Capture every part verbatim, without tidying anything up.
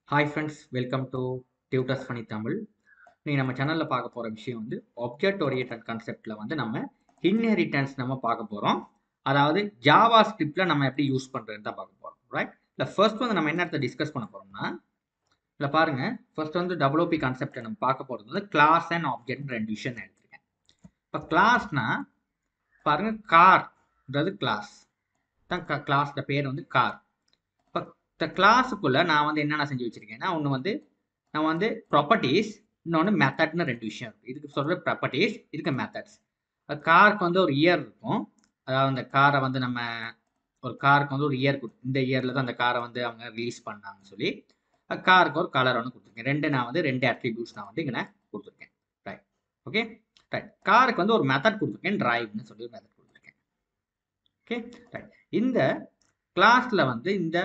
Hi friends, welcome to Tutors Funny Tamil. நீங்க நம்ம சேனல்ல பார்க்க போற விஷயம் வந்து ஆப்ஜெக்ட் ஓரியன்டட் கான்செப்ட்ல வந்து நம்ம இன்ஹெரிட்டன்ஸ் நம்ம பார்க்க போறோம். அதாவது ஜாவா ஸ்கிரிப்ட்ல நம்ம எப்படி யூஸ் பண்றதுன்னு தான் பார்க்க போறோம். ரைட்? இல்ல ஃபர்ஸ்ட் வந்து நம்ம என்ன டிஸ்கஸ் பண்ண போறோம்னா, இல்ல பாருங்க, ஃபர்ஸ்ட் வந்து டபிள்யூபி கான்செப்ட்ல நம்ம பார்க்க போறது வந்து கிளாஸ் அண்ட் ஆப்ஜெக்ட் ரெண்டு விஷயம் நான் எடுத்துருக்கேன். இப்போ கிளாஸ்னா பாருங்க, கார்ன்றது கிளாஸ் தான். கிளாஸ்ல பேர் வந்து கார். இப்போ இந்த கிளாஸுக்குள்ள நான் வந்து என்னென்ன செஞ்சு வச்சிருக்கேன்னா, ஒன்று வந்து நான் வந்து ப்ராப்பர்ட்டிஸ், இன்னொன்று மெத்தட்னு ரெண்டு விஷயம் இருக்குது. இதுக்கு சொல்கிற ப்ராப்பர்ட்டிஸ், இதுக்கு மெத்தட்ஸ். காருக்கு வந்து ஒரு இயர் இருக்கும். அதாவது அந்த காரை வந்து நம்ம ஒரு காருக்கு வந்து ஒரு இயர் கொடுத்து, இந்த இயரில் தான் அந்த காரை வந்து அவங்க ரிலீஸ் பண்ணாங்கன்னு சொல்லி காருக்கு ஒரு கலர் ஒன்று கொடுத்துருக்கேன். ரெண்டு நான் வந்து ரெண்டு அட்ரிபியூட்ஸ் நான் வந்து இங்கே கொடுத்துருக்கேன். Right, okay, right. காருக்கு வந்து ஒரு மெத்தட் கொடுத்துருக்கேன், டிரைவ்னு சொல்லி ஒரு மெத்தட் கொடுத்துருக்கேன். Okay, right. இந்த கிளாஸில் வந்து இந்த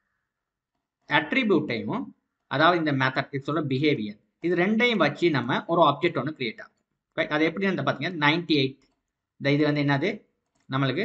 அட்ரிபியூட்டையும், அதாவது இந்த மெத்தட், இது சொல்ற பிஹேவியர், இது ரெண்டையும் வச்சு நம்ம ஒரு ஆப்ஜெக்ட் ஒன்று கிரியேட் ஆகும். ரைட், அது எப்படி வந்து பார்த்தீங்கன்னா நைன்டி எயிட், இந்த இது வந்து என்னது நம்மளுக்கு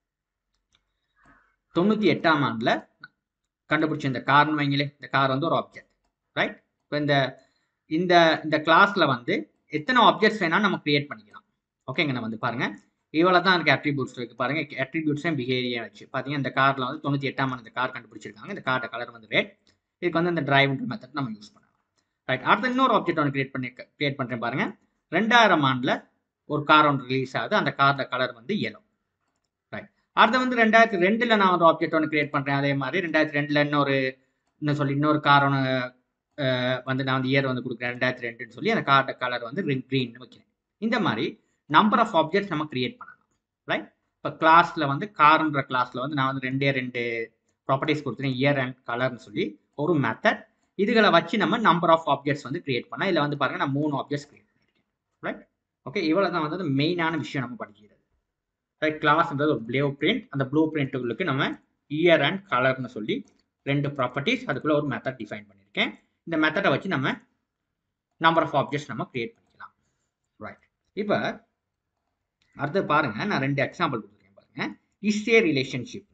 தொண்ணூற்றி எட்டாம் ஆண்டில் கண்டுபிடிச்ச இந்த கார்னு வைங்களே, இந்த கார் வந்து ஒரு ஆப்ஜெக்ட். ரைட், இப்போ இந்த இந்த இந்த கிளாஸில் வந்து எத்தனை ஆப்ஜெக்ட்ஸ் வேணாலும் நம்ம கிரியேட் பண்ணிக்கலாம். ஓகேங்க, நம்ம வந்து பாருங்க, இவ்வளோ தான் எனக்கு அட்ரிபியூட்ஸ் இருக்குது. பாருங்க, அட்ரிபியூட்ஸ் அண்ட் பிஹேவியர் வச்சு பார்த்தீங்கன்னா இந்த காரில் வந்து தொண்ணூற்றி எட்டாம் ஆண்டு இந்த கார் கண்டுபிடிச்சிருக்காங்க. இந்த காரோட கலர் வந்து ரெட். இதுக்கு வந்து இந்த டிரைவ்ன்ற மெத்தட் நம்ம யூஸ் பண்ணலாம். ரைட், அடுத்த இன்னொரு ஆப்ஜெக்ட் ஒன்று கிரியேட் பண்ணி கிரியேட் பண்ணுறேன் பாருங்க. ரெண்டாயிரம் ஆண்டில் ஒரு கார் ஒன்று ரிலீஸ் ஆகுது. அந்த காரோட கலர் வந்து எல்லோ. ரைட், அடுத்த வந்து ரெண்டாயிரத்தி ரெண்டுல நான் ஒரு ஆப்ஜெக்ட் ஒன்று கிரியேட் பண்ணுறேன். அதே மாதிரி ரெண்டாயிரத்தி ரெண்டுல இன்னொரு இன்னும் சொல்லி இன்னொரு கார் ஒன்று வந்து நான் வந்து இயர் வந்து கொடுக்குறேன் ரெண்டாயிரத்தி ரெண்டுன்னு சொல்லி அந்த காரோட கலர் வந்து க்ரீன் வைக்கிறேன். இந்த மாதிரி நம்பர் ஆஃப் ஆப்ஜெக்ட்ஸ் நம்ம கிரியேட் பண்ணலாம். ரைட், இப்போ கிளாஸில் வந்து கார்ன்ற கிளாஸில் வந்து நான் வந்து ரெண்டே ரெண்டு ப்ராப்பர்ட்டிஸ் கொடுத்துருக்கேன், இயர் அண்ட் கலர்னு சொல்லி ஒரு மெத்தட். இதுகளை வச்சு நம்ம நம்பர் ஆஃப் ஆப்ஜெக்ட்ஸ் வந்து கிரியேட் பண்ணலாம். இதில் வந்து பாருங்க, நான் மூணு ஆப்ஜெக்ட்ஸ் கிரியேட் பண்ணியிருக்கேன். ரைட், ஓகே, இவ்வளோ தான் வந்து மெயினான விஷயம் நம்ம படிக்கிறது. ரைட், கிளாஸ்ன்றது ஒரு ப்ளூ பிரிண்ட். அந்த ப்ளூ பிரிண்ட்டுகளுக்கு நம்ம இயர் அண்ட் கலர்னு சொல்லி ரெண்டு ப்ராப்பர்ட்டிஸ், அதுக்குள்ள ஒரு மெத்தட் டிஃபைன் பண்ணியிருக்கேன். இந்த மெத்தடை வச்சு நம்ம நம்பர் ஆஃப் ஆப்ஜெக்ட்ஸ் நம்ம கிரியேட் பண்ணிக்கலாம். ரைட், இப்போ அடுத்து பாருங்க, நான் ரெண்டு எக்ஸாம்பிள் கொடுத்துருக்கேன் பாருங்க. Is a relationship.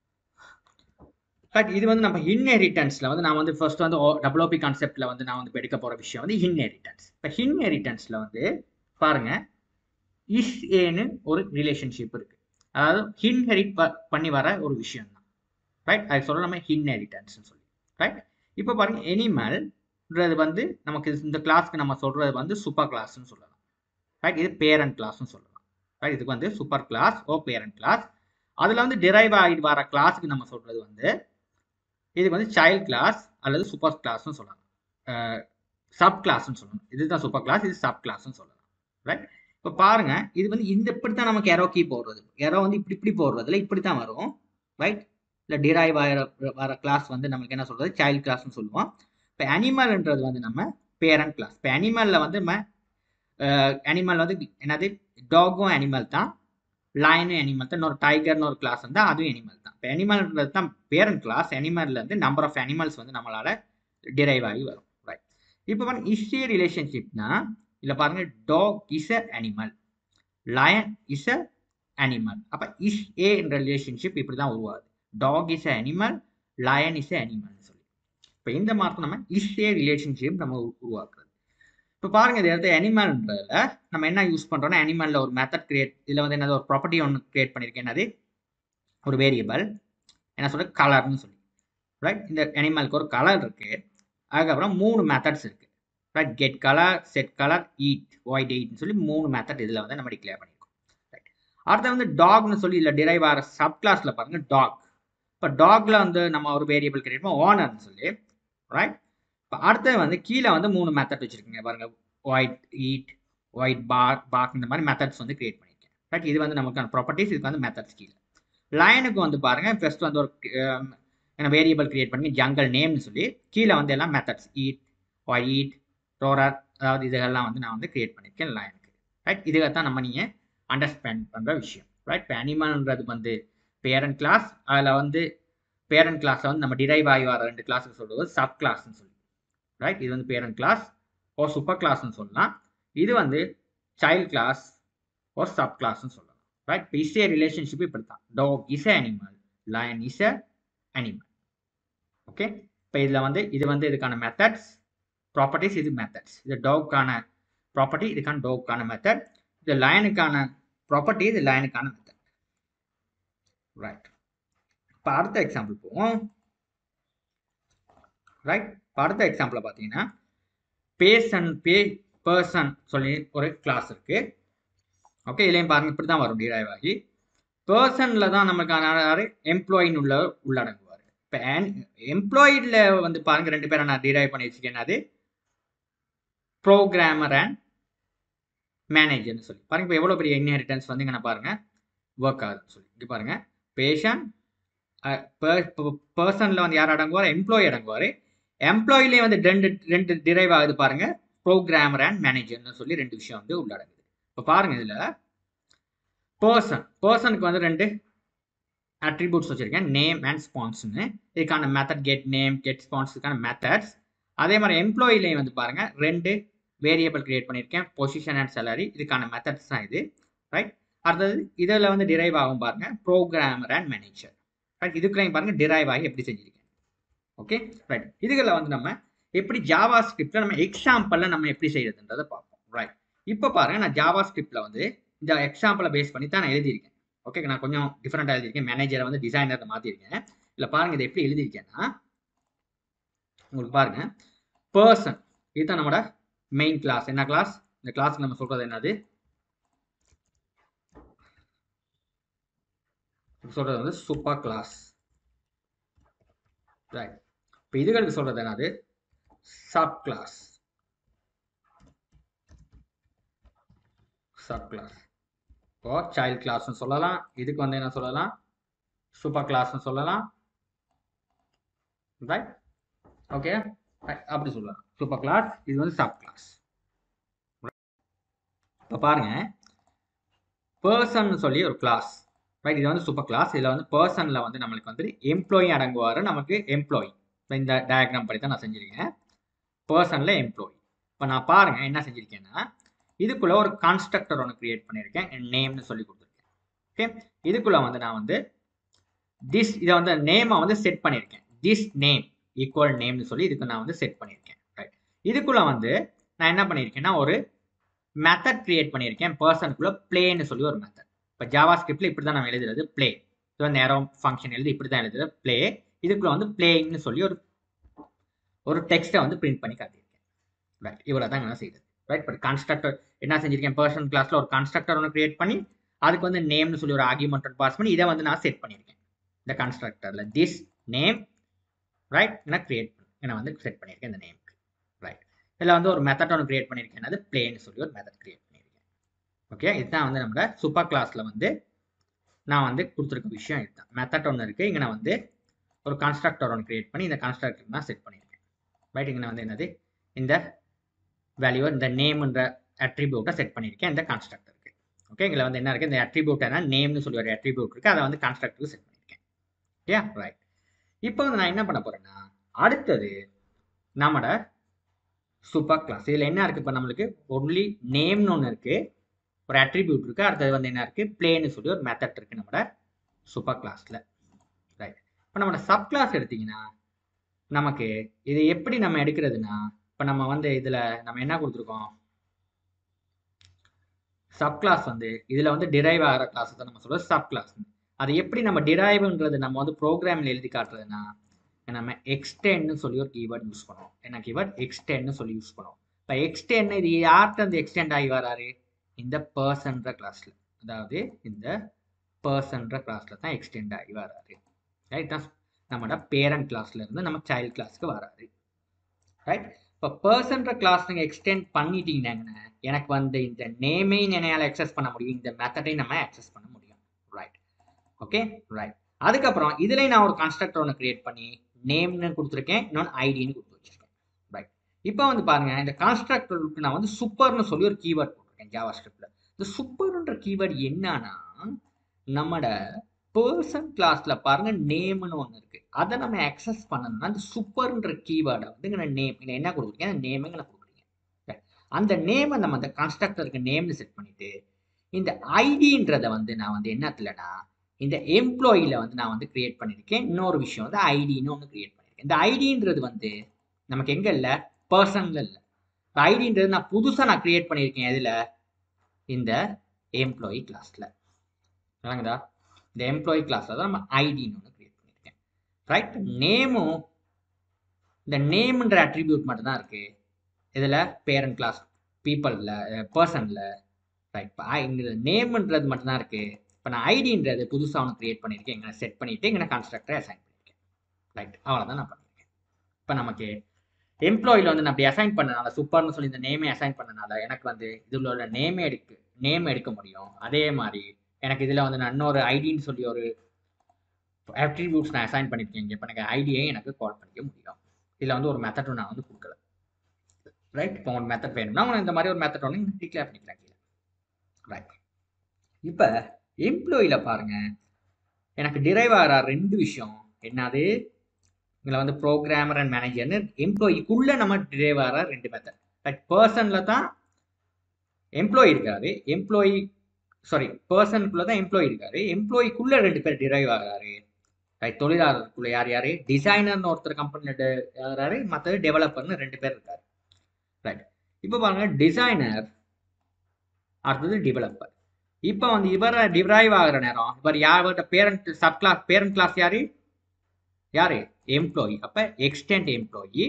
பட் இது வந்து நம்ம இன்ஹெரிட்டன்ஸ்ல வந்து நான் வந்து ஃபர்ஸ்ட் வந்து டபிள்யூபி கான்செப்ட்ல வந்து நான் வந்து எடுக்க போற விஷயம் வந்து இன்ஹெரிட்டன்ஸ். இப்போ இன்ஹெரிட்டன்ஸ்ல வந்து பாருங்க, இஸ் ஏன்னு ஒரு ரிலேஷன்ஷிப் இருக்கு. அதாவது இன்ஹெரிட் பண்ணி வர ஒரு விஷயம் தான். ரைட், அது சொல்ல நம்ம இன்ஹெரிட்டன்ஸ் சொல்லி. ரைட், இப்போ பாருங்க, எனிமல்ன்றது வந்து நமக்கு இந்த கிளாஸ்க்கு நம்ம சொல்றது வந்து சூப்பர் கிளாஸ்ன்னு சொல்லலாம். ரைட், இது பேரண்ட் கிளாஸ்ன்னு சொல்லலாம். ரைட், இதுக்கு வந்து super class or parent class. அதுல வந்து டிரைவ் ஆகிட்டு வர கிளாஸுக்கு நம்ம சொல்றது வந்து இதுக்கு வந்து சைல்ட் கிளாஸ் அல்லது சூப்பர் கிளாஸ்னு சொல்லலாம், சப் கிளாஸ்னு சொல்லலாம். இதுதான் சூப்பர் கிளாஸ், இது சப் கிளாஸ்னு சொல்லலாம். ரைட், இப்போ பாருங்க, இது வந்து இந்த இப்படித்தான் நமக்கு எரோ கீ போடுறது. எரோ வந்து இப்படி இப்படி போடுறதுல இப்படித்தான் வரும். ரைட், இல்லை டிரைவ் ஆகிற வர கிளாஸ் வந்து நமக்கு என்ன சொல்றது, சைல்ட் கிளாஸ்னு சொல்லுவோம். இப்போ அனிமல்ன்றது வந்து நம்ம பேரண்ட் கிளாஸ். இப்போ அனிமல்ல வந்து நம்ம அனிமல் வந்து என்னது, டாகும் அனிமல் தான், லயனும் அனிமல் தான், இன்னொரு டைகர்னு ஒரு கிளாஸ் வந்து அதுவும் அனிமல் தான். இப்போ அனிமல்ன்றது தான் பேரண்ட் கிளாஸ். அனிமல்ல இருந்து நம்பர் ஆஃப் அனிமல்ஸ் வந்து நம்மளால டிரைவ் ஆகி வரும். ரைட், இப்போ பாருங்க, இஸ் ஏ ரிலேஷன்ஷிப்னா இல்லை பாருங்க, dog is a animal, lion is a animal. அப்போ இஸ் ஏ என்ற ரிலேஷன்ஷிப் இப்படி தான் உருவாகுது. Dog is a animal, lion is a animal சொல்லி. இப்போ இந்த மாதிரி நம்ம இஸ் ஏ ரிலேஷன்ஷிப் நம்ம உருவாக்குறது. இப்போ பாருங்க, இந்த இடத்துல அனிமல்ன்றதுல நம்ம என்ன யூஸ் பண்றோம்னா, அனிமல்ல ஒரு மெத்தட் கிரியேட், இதுல வந்து என்னது ஒரு ப்ராப்பர்ட்டி ஒன்று கிரியேட் பண்ணிருக்கேன். என்னது, ஒரு வேரியபிள், என்ன சொல்ற, கலர்னு சொல்லி. ரைட், இந்த அனிமலுக்கு ஒரு கலர் இருக்கு. அதுக்கப்புறம் மூணு மெத்தட்ஸ் இருக்கு. Right, get colour, set colour, eat, void ஈட்னு சொல்லி மூணு மெத்தட் இதுல வந்து நம்ம டிக்ளேர் பண்ணிருக்கோம். ரைட், அடுத்து வந்து டாக்னு சொல்லி இல்ல டிரைவ் ஆகிற சப் கிளாஸ்ல பாருங்க டாக். இப்போ டாக்ல வந்து நம்ம ஒரு வேரியபிள் கிரியேட் பண்ணோம், ஓனர்னு சொல்லி. ரைட், இப்போ அடுத்து வந்து கீழே வந்து மூணு மெத்தட் வச்சிருக்கீங்க பாருங்க, white eat, white bar back, இந்த மாதிரி மெத்தட்ஸ் வந்து கிரியேட் பண்ணிருக்கேன். ரைட், இது வந்து நமக்கான ப்ராப்பர்ட்டிஸ். இதுக்கு வந்து மெத்தட்ஸ் கீழே. லைனுக்கு வந்து பாருங்க, ஃபர்ஸ்ட் வந்து ஒரு வேரியபிள் கிரியேட் பண்ணி ஜங்கல் நேம்னு சொல்லி கீழே வந்து எல்லாம் methods eat, y eat, roarer, அதாவது இதெல்லாம் வந்து நான் வந்து கிரியேட் பண்ணியிருக்கேன் லைனுக்கு. ரைட், இதுதான் நம்ம நீங்க அண்டர்ஸ்டாண்ட் பண்ற விஷயம். ரைட், இப்போ அனிமல்ன்றது வந்து பேரண்ட் கிளாஸ். அதில் வந்து பேரண்ட் கிளாஸ்ல வந்து நம்ம டிரைவ் ஆகி வர ரெண்டு கிளாஸுக்கு சொல்றது சப் கிளாஸ்ன்னு சொல்லி. ரைட், இது வந்து பேரண்ட் கிளாஸ் ஓ சூப்பர் கிளாஸ்னு சொல்லலாம். இது வந்து சைல்ட் கிளாஸ் ஓ சப் கிளாஸ்னு சொல்லலாம். ரைட், இப்போ இஸ் ஏ ரிலேஷன்ஷிப் இப்படி தான். Dog is a animal, lion is a animal. Okay, இப்போ இதில் வந்து இது வந்து இதுக்கான மெத்தட்ஸ், ப்ராப்பர்ட்டிஸ், இது மெத்தட்ஸ். இது டாக்கான ப்ராப்பர்ட்டி, இதுக்கான டாக்கான மெத்தட். இது லயனுக்கான ப்ராப்பர்ட்டி, இது லயனுக்கான மெத்தட். ரைட். இப்போ அடுத்த எக்ஸாம்பிள் போவோம். ரைட். இப்போ அடுத்த எக்ஸாம்பிள் பார்த்தீங்கன்னா பேசன் பே பர்சன் சொல்லி ஒரு கிளாஸ் இருக்கு. ஓகே, இதுலையும் பாருங்க இப்படி தான் வரும் டிரைவ் ஆகி. பர்சனில் தான் நமக்கான எம்ப்ளாயின்னு உள்ள உள்ளடங்குவார். இப்போ எம்ப்ளாயிடில் வந்து பாருங்க ரெண்டு பேரை நான் டிரைவ் பண்ணி வச்சுக்கேன். அது ப்ரோக்ராமர் அண்ட் மேனேஜர்னு சொல்லி பாருங்க. இப்போ எவ்வளோ பெரிய இன்ஹெரிட்டன்ஸ் வந்து இங்கே பாருங்க ஒர்க் ஆகுதுன்னு சொல்லி இங்கே பாருங்க. பேஷன் பர்சனில் வந்து யார் அடங்குவார்? எம்ப்ளாயி அடங்குவார். எம்ப்ளாயிலே வந்து ரெண்டு ரெண்டு டிரைவ் ஆகுது பாருங்க, ப்ரோக்ராமர் அண்ட் மேனேஜர்னு சொல்லி ரெண்டு விஷயம் வந்து உள்ளடங்குது. இப்போ பாருங்க இதில் பர்சன் பர்சனுக்கு வந்து ரெண்டு அட்ரிபியூட்ஸ் வச்சிருக்கேன், நேம் அண்ட் ஸ்பான்ஸ்னு. இதுக்கான method get name, get spans, இதுக்கான மெத்தட்ஸ். அதே மாதிரி எம்ப்ளாயிலையும் வந்து பாருங்க ரெண்டு வேரியபிள் கிரியேட் பண்ணியிருக்கேன், பொசிஷன் அண்ட் சேலரி. இதுக்கான மெத்தட்ஸ் தான் இது. ரைட். அடுத்தது இதில் வந்து டிரைவ் ஆகும் பாருங்க ப்ரோக்ராமர் அண்ட் மேனேஜர். ரைட். இதுக்குள்ளையும் பாருங்க டிரைவ் ஆகி எப்படி செஞ்சிருக்கேன். Okay, right. இதுகளில் வந்து நம்ம எப்படி ஜாவா ஸ்கிரிப்ட்ல நம்ம எக்ஸாம்பிளில் நம்ம எப்படி செய்யறதுன்றதை பார்ப்போம். ரைட். இப்போ பாருங்க நான் ஜாவா ஸ்கிரிப்ட்ல வந்து இந்த எக்ஸாம்பிளை பேஸ் பண்ணி தான் நான் எழுதியிருக்கேன். ஓகே, நான் கொஞ்சம் டிஃப்ரெண்டாக எழுதியிருக்கேன். மேனேஜரை வந்து டிசைனரை மாற்றிருக்கேன். இல்லை பாருங்க இதை எப்படி எழுதியிருக்கேன்னா உங்களுக்கு பாருங்க பர்சன் இதுதான் நம்மளோட மெயின் கிளாஸ். என்ன கிளாஸ்? இந்த கிளாஸ்க்கு நம்ம சொல்றது என்னது? சொல்றது வந்து சூப்பர் கிளாஸ். ரைட். இப்போ இதுகளுக்கு சொல்றது என்னது? Sub class. Sub class. இப்போ சைல்ட் கிளாஸ்னு சொல்லலாம். இதுக்கு வந்து என்ன சொல்லலாம்? சூப்பர் கிளாஸ்னு சொல்லலாம். ரைட். ஓகே, அப்படி சொல்லலாம் சூப்பர் கிளாஸ். இது வந்து சப் கிளாஸ். இப்போ பாருங்க பர்சன் சொல்லி ஒரு கிளாஸ். ரைட். இது வந்து சூப்பர் கிளாஸ். இதில் வந்து பர்சனில் வந்து நம்மளுக்கு வந்து எம்ப்ளாயி அடங்குவார். நமக்கு எம்ப்ளாயி இந்த டயக்ராம் படி தான் நான் செஞ்சிருக்கேன். பர்சனில் எம்ப்ளாயி. இப்போ நான் பாருங்க என்ன செஞ்சிருக்கேன்னா இதுக்குள்ள ஒரு கான்ஸ்ட்ரக்டர் ஒன்று கிரியேட் பண்ணியிருக்கேன், நேம்னு சொல்லி கொடுத்துருக்கேன். ஓகே, இதுக்குள்ள வந்து நான் வந்து திஸ் இதை வந்து நேமை வந்து செட் பண்ணியிருக்கேன். திஸ் நேம் ஈக்குவல் நேம்னு சொல்லி இதுக்கு நான் வந்து செட் பண்ணியிருக்கேன். ரைட். இதுக்குள்ள வந்து நான் என்ன பண்ணியிருக்கேன்னா ஒரு மெத்தட் கிரியேட் பண்ணியிருக்கேன். பர்சனுக்குள்ள பிளேன்னு சொல்லி ஒரு மெத்தட். இப்போ ஜாவா ஸ்கிரிப்ட்ல இப்படி தான் நம்ம எழுதுறது பிளே. இது வந்து நேரோ ஃபங்க்ஷன் எழுதி இப்படி தான் எழுதுறது பிளே. இதுக்குள்ள வந்து பிளேன்னு சொல்லி ஒரு ஒரு டெக்ஸ்ட்டை வந்து பிரிண்ட் பண்ணி காட்டியிருக்கேன். ரைட். இவ்வளோ தான் என்ன செய்யுது. ரைட். பட் கன்ஸ்ட்ரக்டர் என்ன செஞ்சிருக்கேன்? பர்சன் கிளாஸ்ல ஒரு கன்ஸ்ட்ரக்டர் ஒன்று கிரியேட் பண்ணி அதுக்கு வந்து நேம்னு சொல்லி ஒரு ஆர்குமெண்ட் பாஸ் பண்ணி இதை வந்து நான் செட் பண்ணியிருக்கேன். இந்த கன்ஸ்ட்ரக்டர்ல திஸ் நேம் ரைட் நான் கிரியேட் பண்ணி நான் வந்து செட் பண்ணியிருக்கேன் இந்த நேமுக்கு. ரைட். இதில் வந்து ஒரு மெத்தட் ஒன்று கிரியேட் பண்ணியிருக்கேன், அது பிளேன்னு சொல்லி ஒரு மெத்தட் கிரியேட் பண்ணியிருக்கேன். ஓகே, இதுதான் வந்து நம்மளோட சூப்பர் கிளாஸ்ல வந்து நான் வந்து கொடுத்துருக்க விஷயம். இதுதான் மெத்தட் ஒன்று இருக்கு. இங்கே நான் வந்து ஒரு கன்ஸ்ட்ரக்டர் ஒன்று கிரியேட் பண்ணி இந்த கன்ஸ்ட்ரக்டர் நான் செட் பண்ணியிருக்கேன். ரைட். இங்கே வந்து என்னது இந்த வேல்யூ இந்த நேம்ன்ற அட்ரிபியூட்டை செட் பண்ணியிருக்கேன் இந்த கன்ஸ்ட்ரக்டருக்கு. ஓகே, இதில் வந்து என்ன இருக்குது? இந்த அட்ரிபியூட் என்ன நேம்னு சொல்லி ஒரு அட்ரிபியூட் இருக்குது, அதை வந்து கன்ஸ்ட்ரக்டருக்கு செட் பண்ணியிருக்கேன். Okay, right. இப்போ வந்து நான் என்ன பண்ண போறேன்னா அடுத்தது நம்மளோட சூப்பர் கிளாஸ். இதில் என்ன இருக்குது? இப்போ நம்மளுக்கு ஒன்லி நேம்னு ஒன்று இருக்குது, ஒரு அட்ரிபியூட் இருக்குது, அடுத்தது வந்து என்ன இருக்குது? பிளேன்னு சொல்லி ஒரு மெத்தட் இருக்குது நம்மளோட சூப்பர் கிளாஸில். ரைட். இப்போ நம்மளோட சப் கிளாஸ் எடுத்தீங்கன்னா நமக்கு இது எப்படி நம்ம எடுக்கிறதுனா இப்போ நம்ம வந்து இதில் நம்ம என்ன கொடுத்துருக்கோம்? சப் கிளாஸ் வந்து இதில் வந்து டிரைவ் ஆகிற கிளாஸ் தான் நம்ம சொல்கிறோம் சப் கிளாஸ். அது எப்படி நம்ம டிரைவ்ன்றது நம்ம வந்து ப்ரோக்ராமில் எழுதி காட்டுறதுன்னா நம்ம எக்ஸ்டென்னு சொல்லி ஒரு கீவேர்ட் யூஸ் பண்ணுவோம். என்ன கீவேர்ட்? எக்ஸ்டென்னு சொல்லி யூஸ் பண்ணுவோம். இப்போ எக்ஸ்டென் இது யார்கிட்ட அந்த எக்ஸ்டெண்ட் ஆகி வராரு? இந்த பர்சன்ற கிளாஸ்ல, அதாவது இந்த பர்சன்ற கிளாஸ்ல தான் எக்ஸ்டெண்ட் ஆகி வராரு. ரைட். தான் நம்மளோட பேரண்ட் கிளாஸ்ல இருந்து நம்ம சைல்ட் கிளாஸ்க்கு வராரு. ரைட். இப்போ பர்சன்ற கிளாஸ் நீங்கள் எக்ஸ்டெண்ட் பண்ணிட்டீங்கன்னா எனக்கு வந்து இந்த நேமையும் என்னால் அக்சஸ் பண்ண முடியும், இந்த மெத்தடையும் நம்ம அக்சஸ் பண்ண முடியும். ரைட். Okay, right. அதுக்கப்புறம் இதுல நான் ஒரு கன்ஸ்ட்ரக்டர் ஒன்று கிரியேட் பண்ணி நேம்னு கொடுத்துருக்கேன், இன்னொன்று ஐடின்னு கொடுத்து வச்சிருக்கேன். ரைட். இப்போ வந்து பாருங்க இந்த கன்ஸ்ட்ரக்டருக்கு நான் வந்து சூப்பர்னு சொல்லி ஒரு கீவேர்ட் போட்டிருக்கேன் ஜாவா ஸ்கிரிப்ட்ல. இந்த சூப்பர்ன்ற கீவேர்ட் என்னன்னா நம்மளோட பர்சன் கிளாஸ்ல பாருங்க நேம்னு ஒன்று இருக்கு, அதை நம்ம அக்சஸ் பண்ணணும்னா அந்த சூப்பர்ன்ற கீவேர்டை வந்து நேம் என்ன கொடுத்துருக்கேன்? அந்த நேமை நான் கொடுக்குறீங்க. அந்த நேமை நம்ம அந்த கன்ஸ்ட்ரக்டருக்கு நேம்னு செட் பண்ணிட்டு இந்த ஐடின்றதை வந்து நான் வந்து என்னத்துலனா இந்த எம்ப்ளாயில வந்து நான் வந்து கிரியேட் பண்ணியிருக்கேன். இன்னொரு விஷயம் வந்து ஐடின்னு ஒன்று கிரியேட் பண்ணியிருக்கேன். பண்ணியிருக்கேன். இந்த ஐடின்றது வந்து நமக்கு எங்கே இல்லை, பர்சனில் இல்லை. ஐடின்றது நான் புதுசாக நான் கிரியேட் பண்ணியிருக்கேன். எதில்? இந்த எம்ப்ளாயி கிளாஸில். இல்லைங்கதா? இந்த எம்ப்ளாயி கிளாஸில் தான் நம்ம ஐடின்னு ஒன்று கிரியேட் பண்ணியிருக்கேன். ரைட். நேமும் இந்த நேம்ன்ற அட்ரிபியூட் மட்டும்தான் இருக்குது. இதில் பேரண்ட் கிளாஸ் பீப்புளில் பர்சனில். ரைட். இப்போ இந்த நேம்ன்றது மட்டும்தான் இருக்குது. இப்போ நான் ஐடின்றது புதுசாக ஒன்று கிரியேட் பண்ணியிருக்கேன். எங்கே செட் பண்ணிவிட்டு எங்கே கன்ஸ்ட்ரக்டரை அசைன் பண்ணியிருக்கேன். ரைட். அவ்வளோதான் நான் பண்ணியிருக்கேன். இப்போ நமக்கு எம்ப்ளாயில் வந்து நான் அப்படி அசைன் பண்ணனால, சூப்பர்னு சொல்லி இந்த நேமே அசைன் பண்ணனால எனக்கு வந்து இதில் உள்ள நேமே எடுக்க நேம் எடுக்க முடியும். அதே மாதிரி எனக்கு இதில் வந்து நான் இன்னொரு ஐடின்னு சொல்லி ஒரு அட்ரிபியூட்ஸ் நான் அசைன் பண்ணியிருக்கேன். இப்போ எனக்கு ஐடியை எனக்கு கால் பண்ணிக்க முடியும். இதில் வந்து ஒரு மெத்தடும் நான் வந்து கொடுக்கல. ரைட். இப்போ உங்களுக்கு மெத்தட் வேணும்னா உங்களுக்கு இந்த மாதிரி ஒரு மெத்தட் ஒன்று டிக்ளேர் பண்ணிக்கலாம் கீழே. ரைட். இப்போ எம்ப்ளாயில் பாருங்கள், எனக்கு டிரைவ் ஆகிற ரெண்டு விஷயம் என்னது, இதில் வந்து ப்ரோக்ராமர் அண்ட் மேனேஜர்னு எம்ப்ளாயிக்குள்ளே நம்ம டிரைவ் ஆகிற ரெண்டு மெத்தட். ரைட். பர்சனில் தான் எம்ப்ளாயி இருக்காரு, எம்ப்ளாயி சாரி பர்சனுக்குள்ளே தான் எம்ப்ளாயி இருக்காரு, எம்ப்ளாயிக்குள்ளே ரெண்டு பேர் டிரைவ் ஆகிறாரு. ரைட். தொழிலாளருக்குள்ளே யார் யார், டிசைனர்னு ஒருத்தர் கம்பெனியில் ஆகிறாரு, மற்றது டெவலப்பர்னு ரெண்டு பேர் இருக்காரு. ரைட். இப்போ பாருங்க, டிசைனர் அடுத்தது டெவலப்பர். இப்போ வந்து இவரை டிரைவ் ஆகிற நேரம் இவர் யார்கிட்ட parent sub class parent class யாரு யாரு எம்ப்ளாயி. அப்போ எக்ஸ்டெண்ட் எம்ப்ளாயி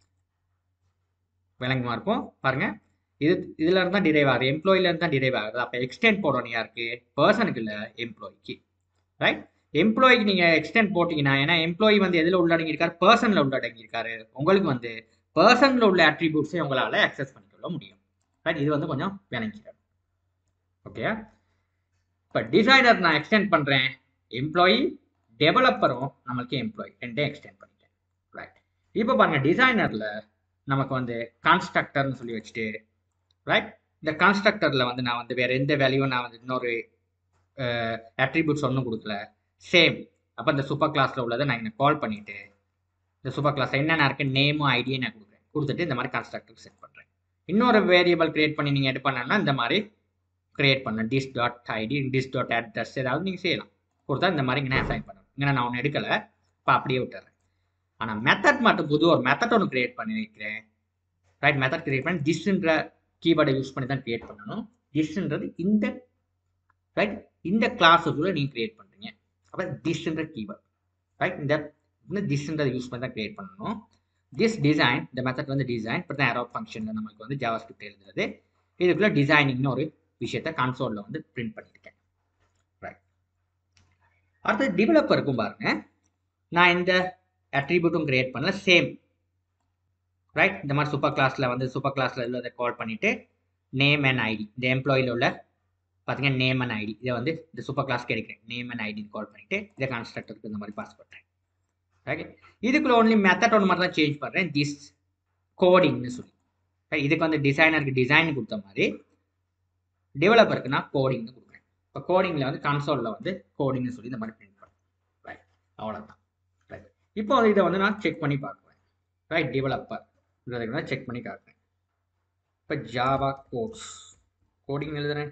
விளங்குமா இருக்கும் பாருங்க. இது இதுல இருந்தா டிரைவ் ஆகுது, எம்ப்ளாயில இருந்தா டிரைவ் ஆகுது. அப்போ எக்ஸ்டெண்ட் போடணும் யாருக்கு, பர்சனுக்கு இல்லை எம்ப்ளாய்க்கு. ரைட். எம்ப்ளாய்க்கு நீங்க எக்ஸ்டெண்ட் போட்டீங்கன்னா, ஏன்னா எம்ப்ளாயி வந்து எதுல உள்ளடங்கி இருக்காரு, பர்சன்ல உள்ளடங்கி இருக்காரு. உங்களுக்கு வந்து பர்சன்ல உள்ள அட்ரிபியூட்ஸை உங்களால அக்சஸ் பண்ணிக்கொள்ள முடியும். ரைட். இது வந்து கொஞ்சம் விளங்கிக்கிறது. ஓகே. இப்போ டிசைனர் நான் எக்ஸ்டெண்ட் பண்றேன், எம்ப்ளாயி டெவலப்பரும் நம்மளுக்கு எம்ப்ளாயி ரெண்டே எக்ஸ்டெண்ட் பண்ணிட்டேன். ரைட். இப்போ பாருங்க, டிசைனர்ல நமக்கு வந்து கான்ஸ்ட்ரக்டர்னு சொல்லி வச்சுட்டு, ரைட், இந்த கான்ஸ்ட்ரக்டர்ல வந்து நான் வந்து வேற எந்த வேல்யூவும் நான் வந்து இன்னொரு அட்ரிபியூட்ஸ் ஒன்றும் கொடுக்கல, சேம். அப்போ இந்த சூப்பர் கிளாஸ்ல உள்ளதை நான் இங்கே கால் பண்ணிட்டு இந்த சூப்பர் கிளாஸ் என்னென்ன இருக்கு, நேமும் ஐடியும் நான் கொடுக்குறேன். கொடுத்துட்டு இந்த மாதிரி கான்ஸ்ட்ரக்டர் செட் பண்றேன். இன்னொரு வேரியபிள் கிரியேட் பண்ணி நீங்க எது பண்ணணும்னா இந்த மாதிரி கிரியேட் பண்ண this dot ID this dot address ஏதாவது நீங்கள் செய்யலாம். கொடுத்தா இந்த மாதிரி இங்கே அசைன் பண்ணணும். இங்கே நான் ஒன்று எடுக்கலை, இப்போ அப்படியே விட்டுறேன். ஆனால் மெத்தட் மட்டும் புது ஒரு மெத்தட் ஒன்று கிரியேட் பண்ணி வைக்கிறேன். ரைட். மெத்தட் கிரியேட் பண்ணி டிஸ்ன்ற கீவேர்டை யூஸ் பண்ணி தான் கிரியேட் பண்ணணும். டிஸ்ன்றது இந்த ரைட் இந்த கிளாஸுக்குள்ள நீங்கள் கிரியேட் பண்ணுறீங்க. அப்போ டிஸ்ன்ற கீவேர்ட். ரைட். இந்த இந்த டிஸ்ன்றதை யூஸ் பண்ணி தான் கிரியேட் பண்ணணும். திஸ் டிசைன், இந்த மெத்தட் வந்து டிசைன் இப்போ தான் ஏரோ ஃபங்க்ஷனில் நமக்கு வந்து ஜாவா ஸ்கிரிப்ட் எழுதுறது. இதுக்குள்ள டிசைனிங்னு ஒரு விஷயத்தை கன்சோலில் வந்து பிரிண்ட் பண்ணியிருக்கேன். ரைட். அடுத்து டெவலப்பருக்கும் பாருங்க, நான் இந்த அட்ரிபியூட்டும் கிரியேட் பண்ணல, சேம். ரைட். இந்த மாதிரி சூப்பர் கிளாஸில் வந்து சூப்பர் கிளாஸில் உள்ளதை கால் பண்ணிவிட்டு நேம் அண்ட் ஐடி, இந்த எம்ப்ளாயில் உள்ள பார்த்தீங்கன்னா நேம் அண்ட் ஐடி, இதை வந்து இந்த சூப்பர் கிளாஸ்க்கு எடுக்கிறேன். நேம் அண்ட் ஐடின்னு கால் பண்ணிவிட்டு இதை கான்ஸ்ட்ரக்டருக்கு இந்த மாதிரி பாஸ் பண்ணுறேன். ஓகே. இதுக்குள்ள ஒன்லி மெத்தட் ஒன்று மட்டும் தான் சேஞ்ச் பண்ணுறேன், திஸ் கோடிங்னு சொல்லி. இதுக்கு வந்து டிசைனருக்கு டிசைன் கொடுத்த மாதிரி டெவலப்பருக்கு நான் கோடிங்னு கொடுக்குறேன். இப்போ கோடிங்கில் வந்து கன்சோலில் வந்து கோடிங்னு சொல்லி இந்த மாதிரி பிரிண்ட் பண்ணுறேன். ரைட். அவ்வளோதான். ரைட். இப்போ வந்து இதை வந்து நான் செக் பண்ணி பார்க்குறேன். ரைட். டெவலப்பர் நான் செக் பண்ணி காட்டுறேன். இப்போ ஜாவா கோட்ஸ் கோடிங் எழுதுறேன்,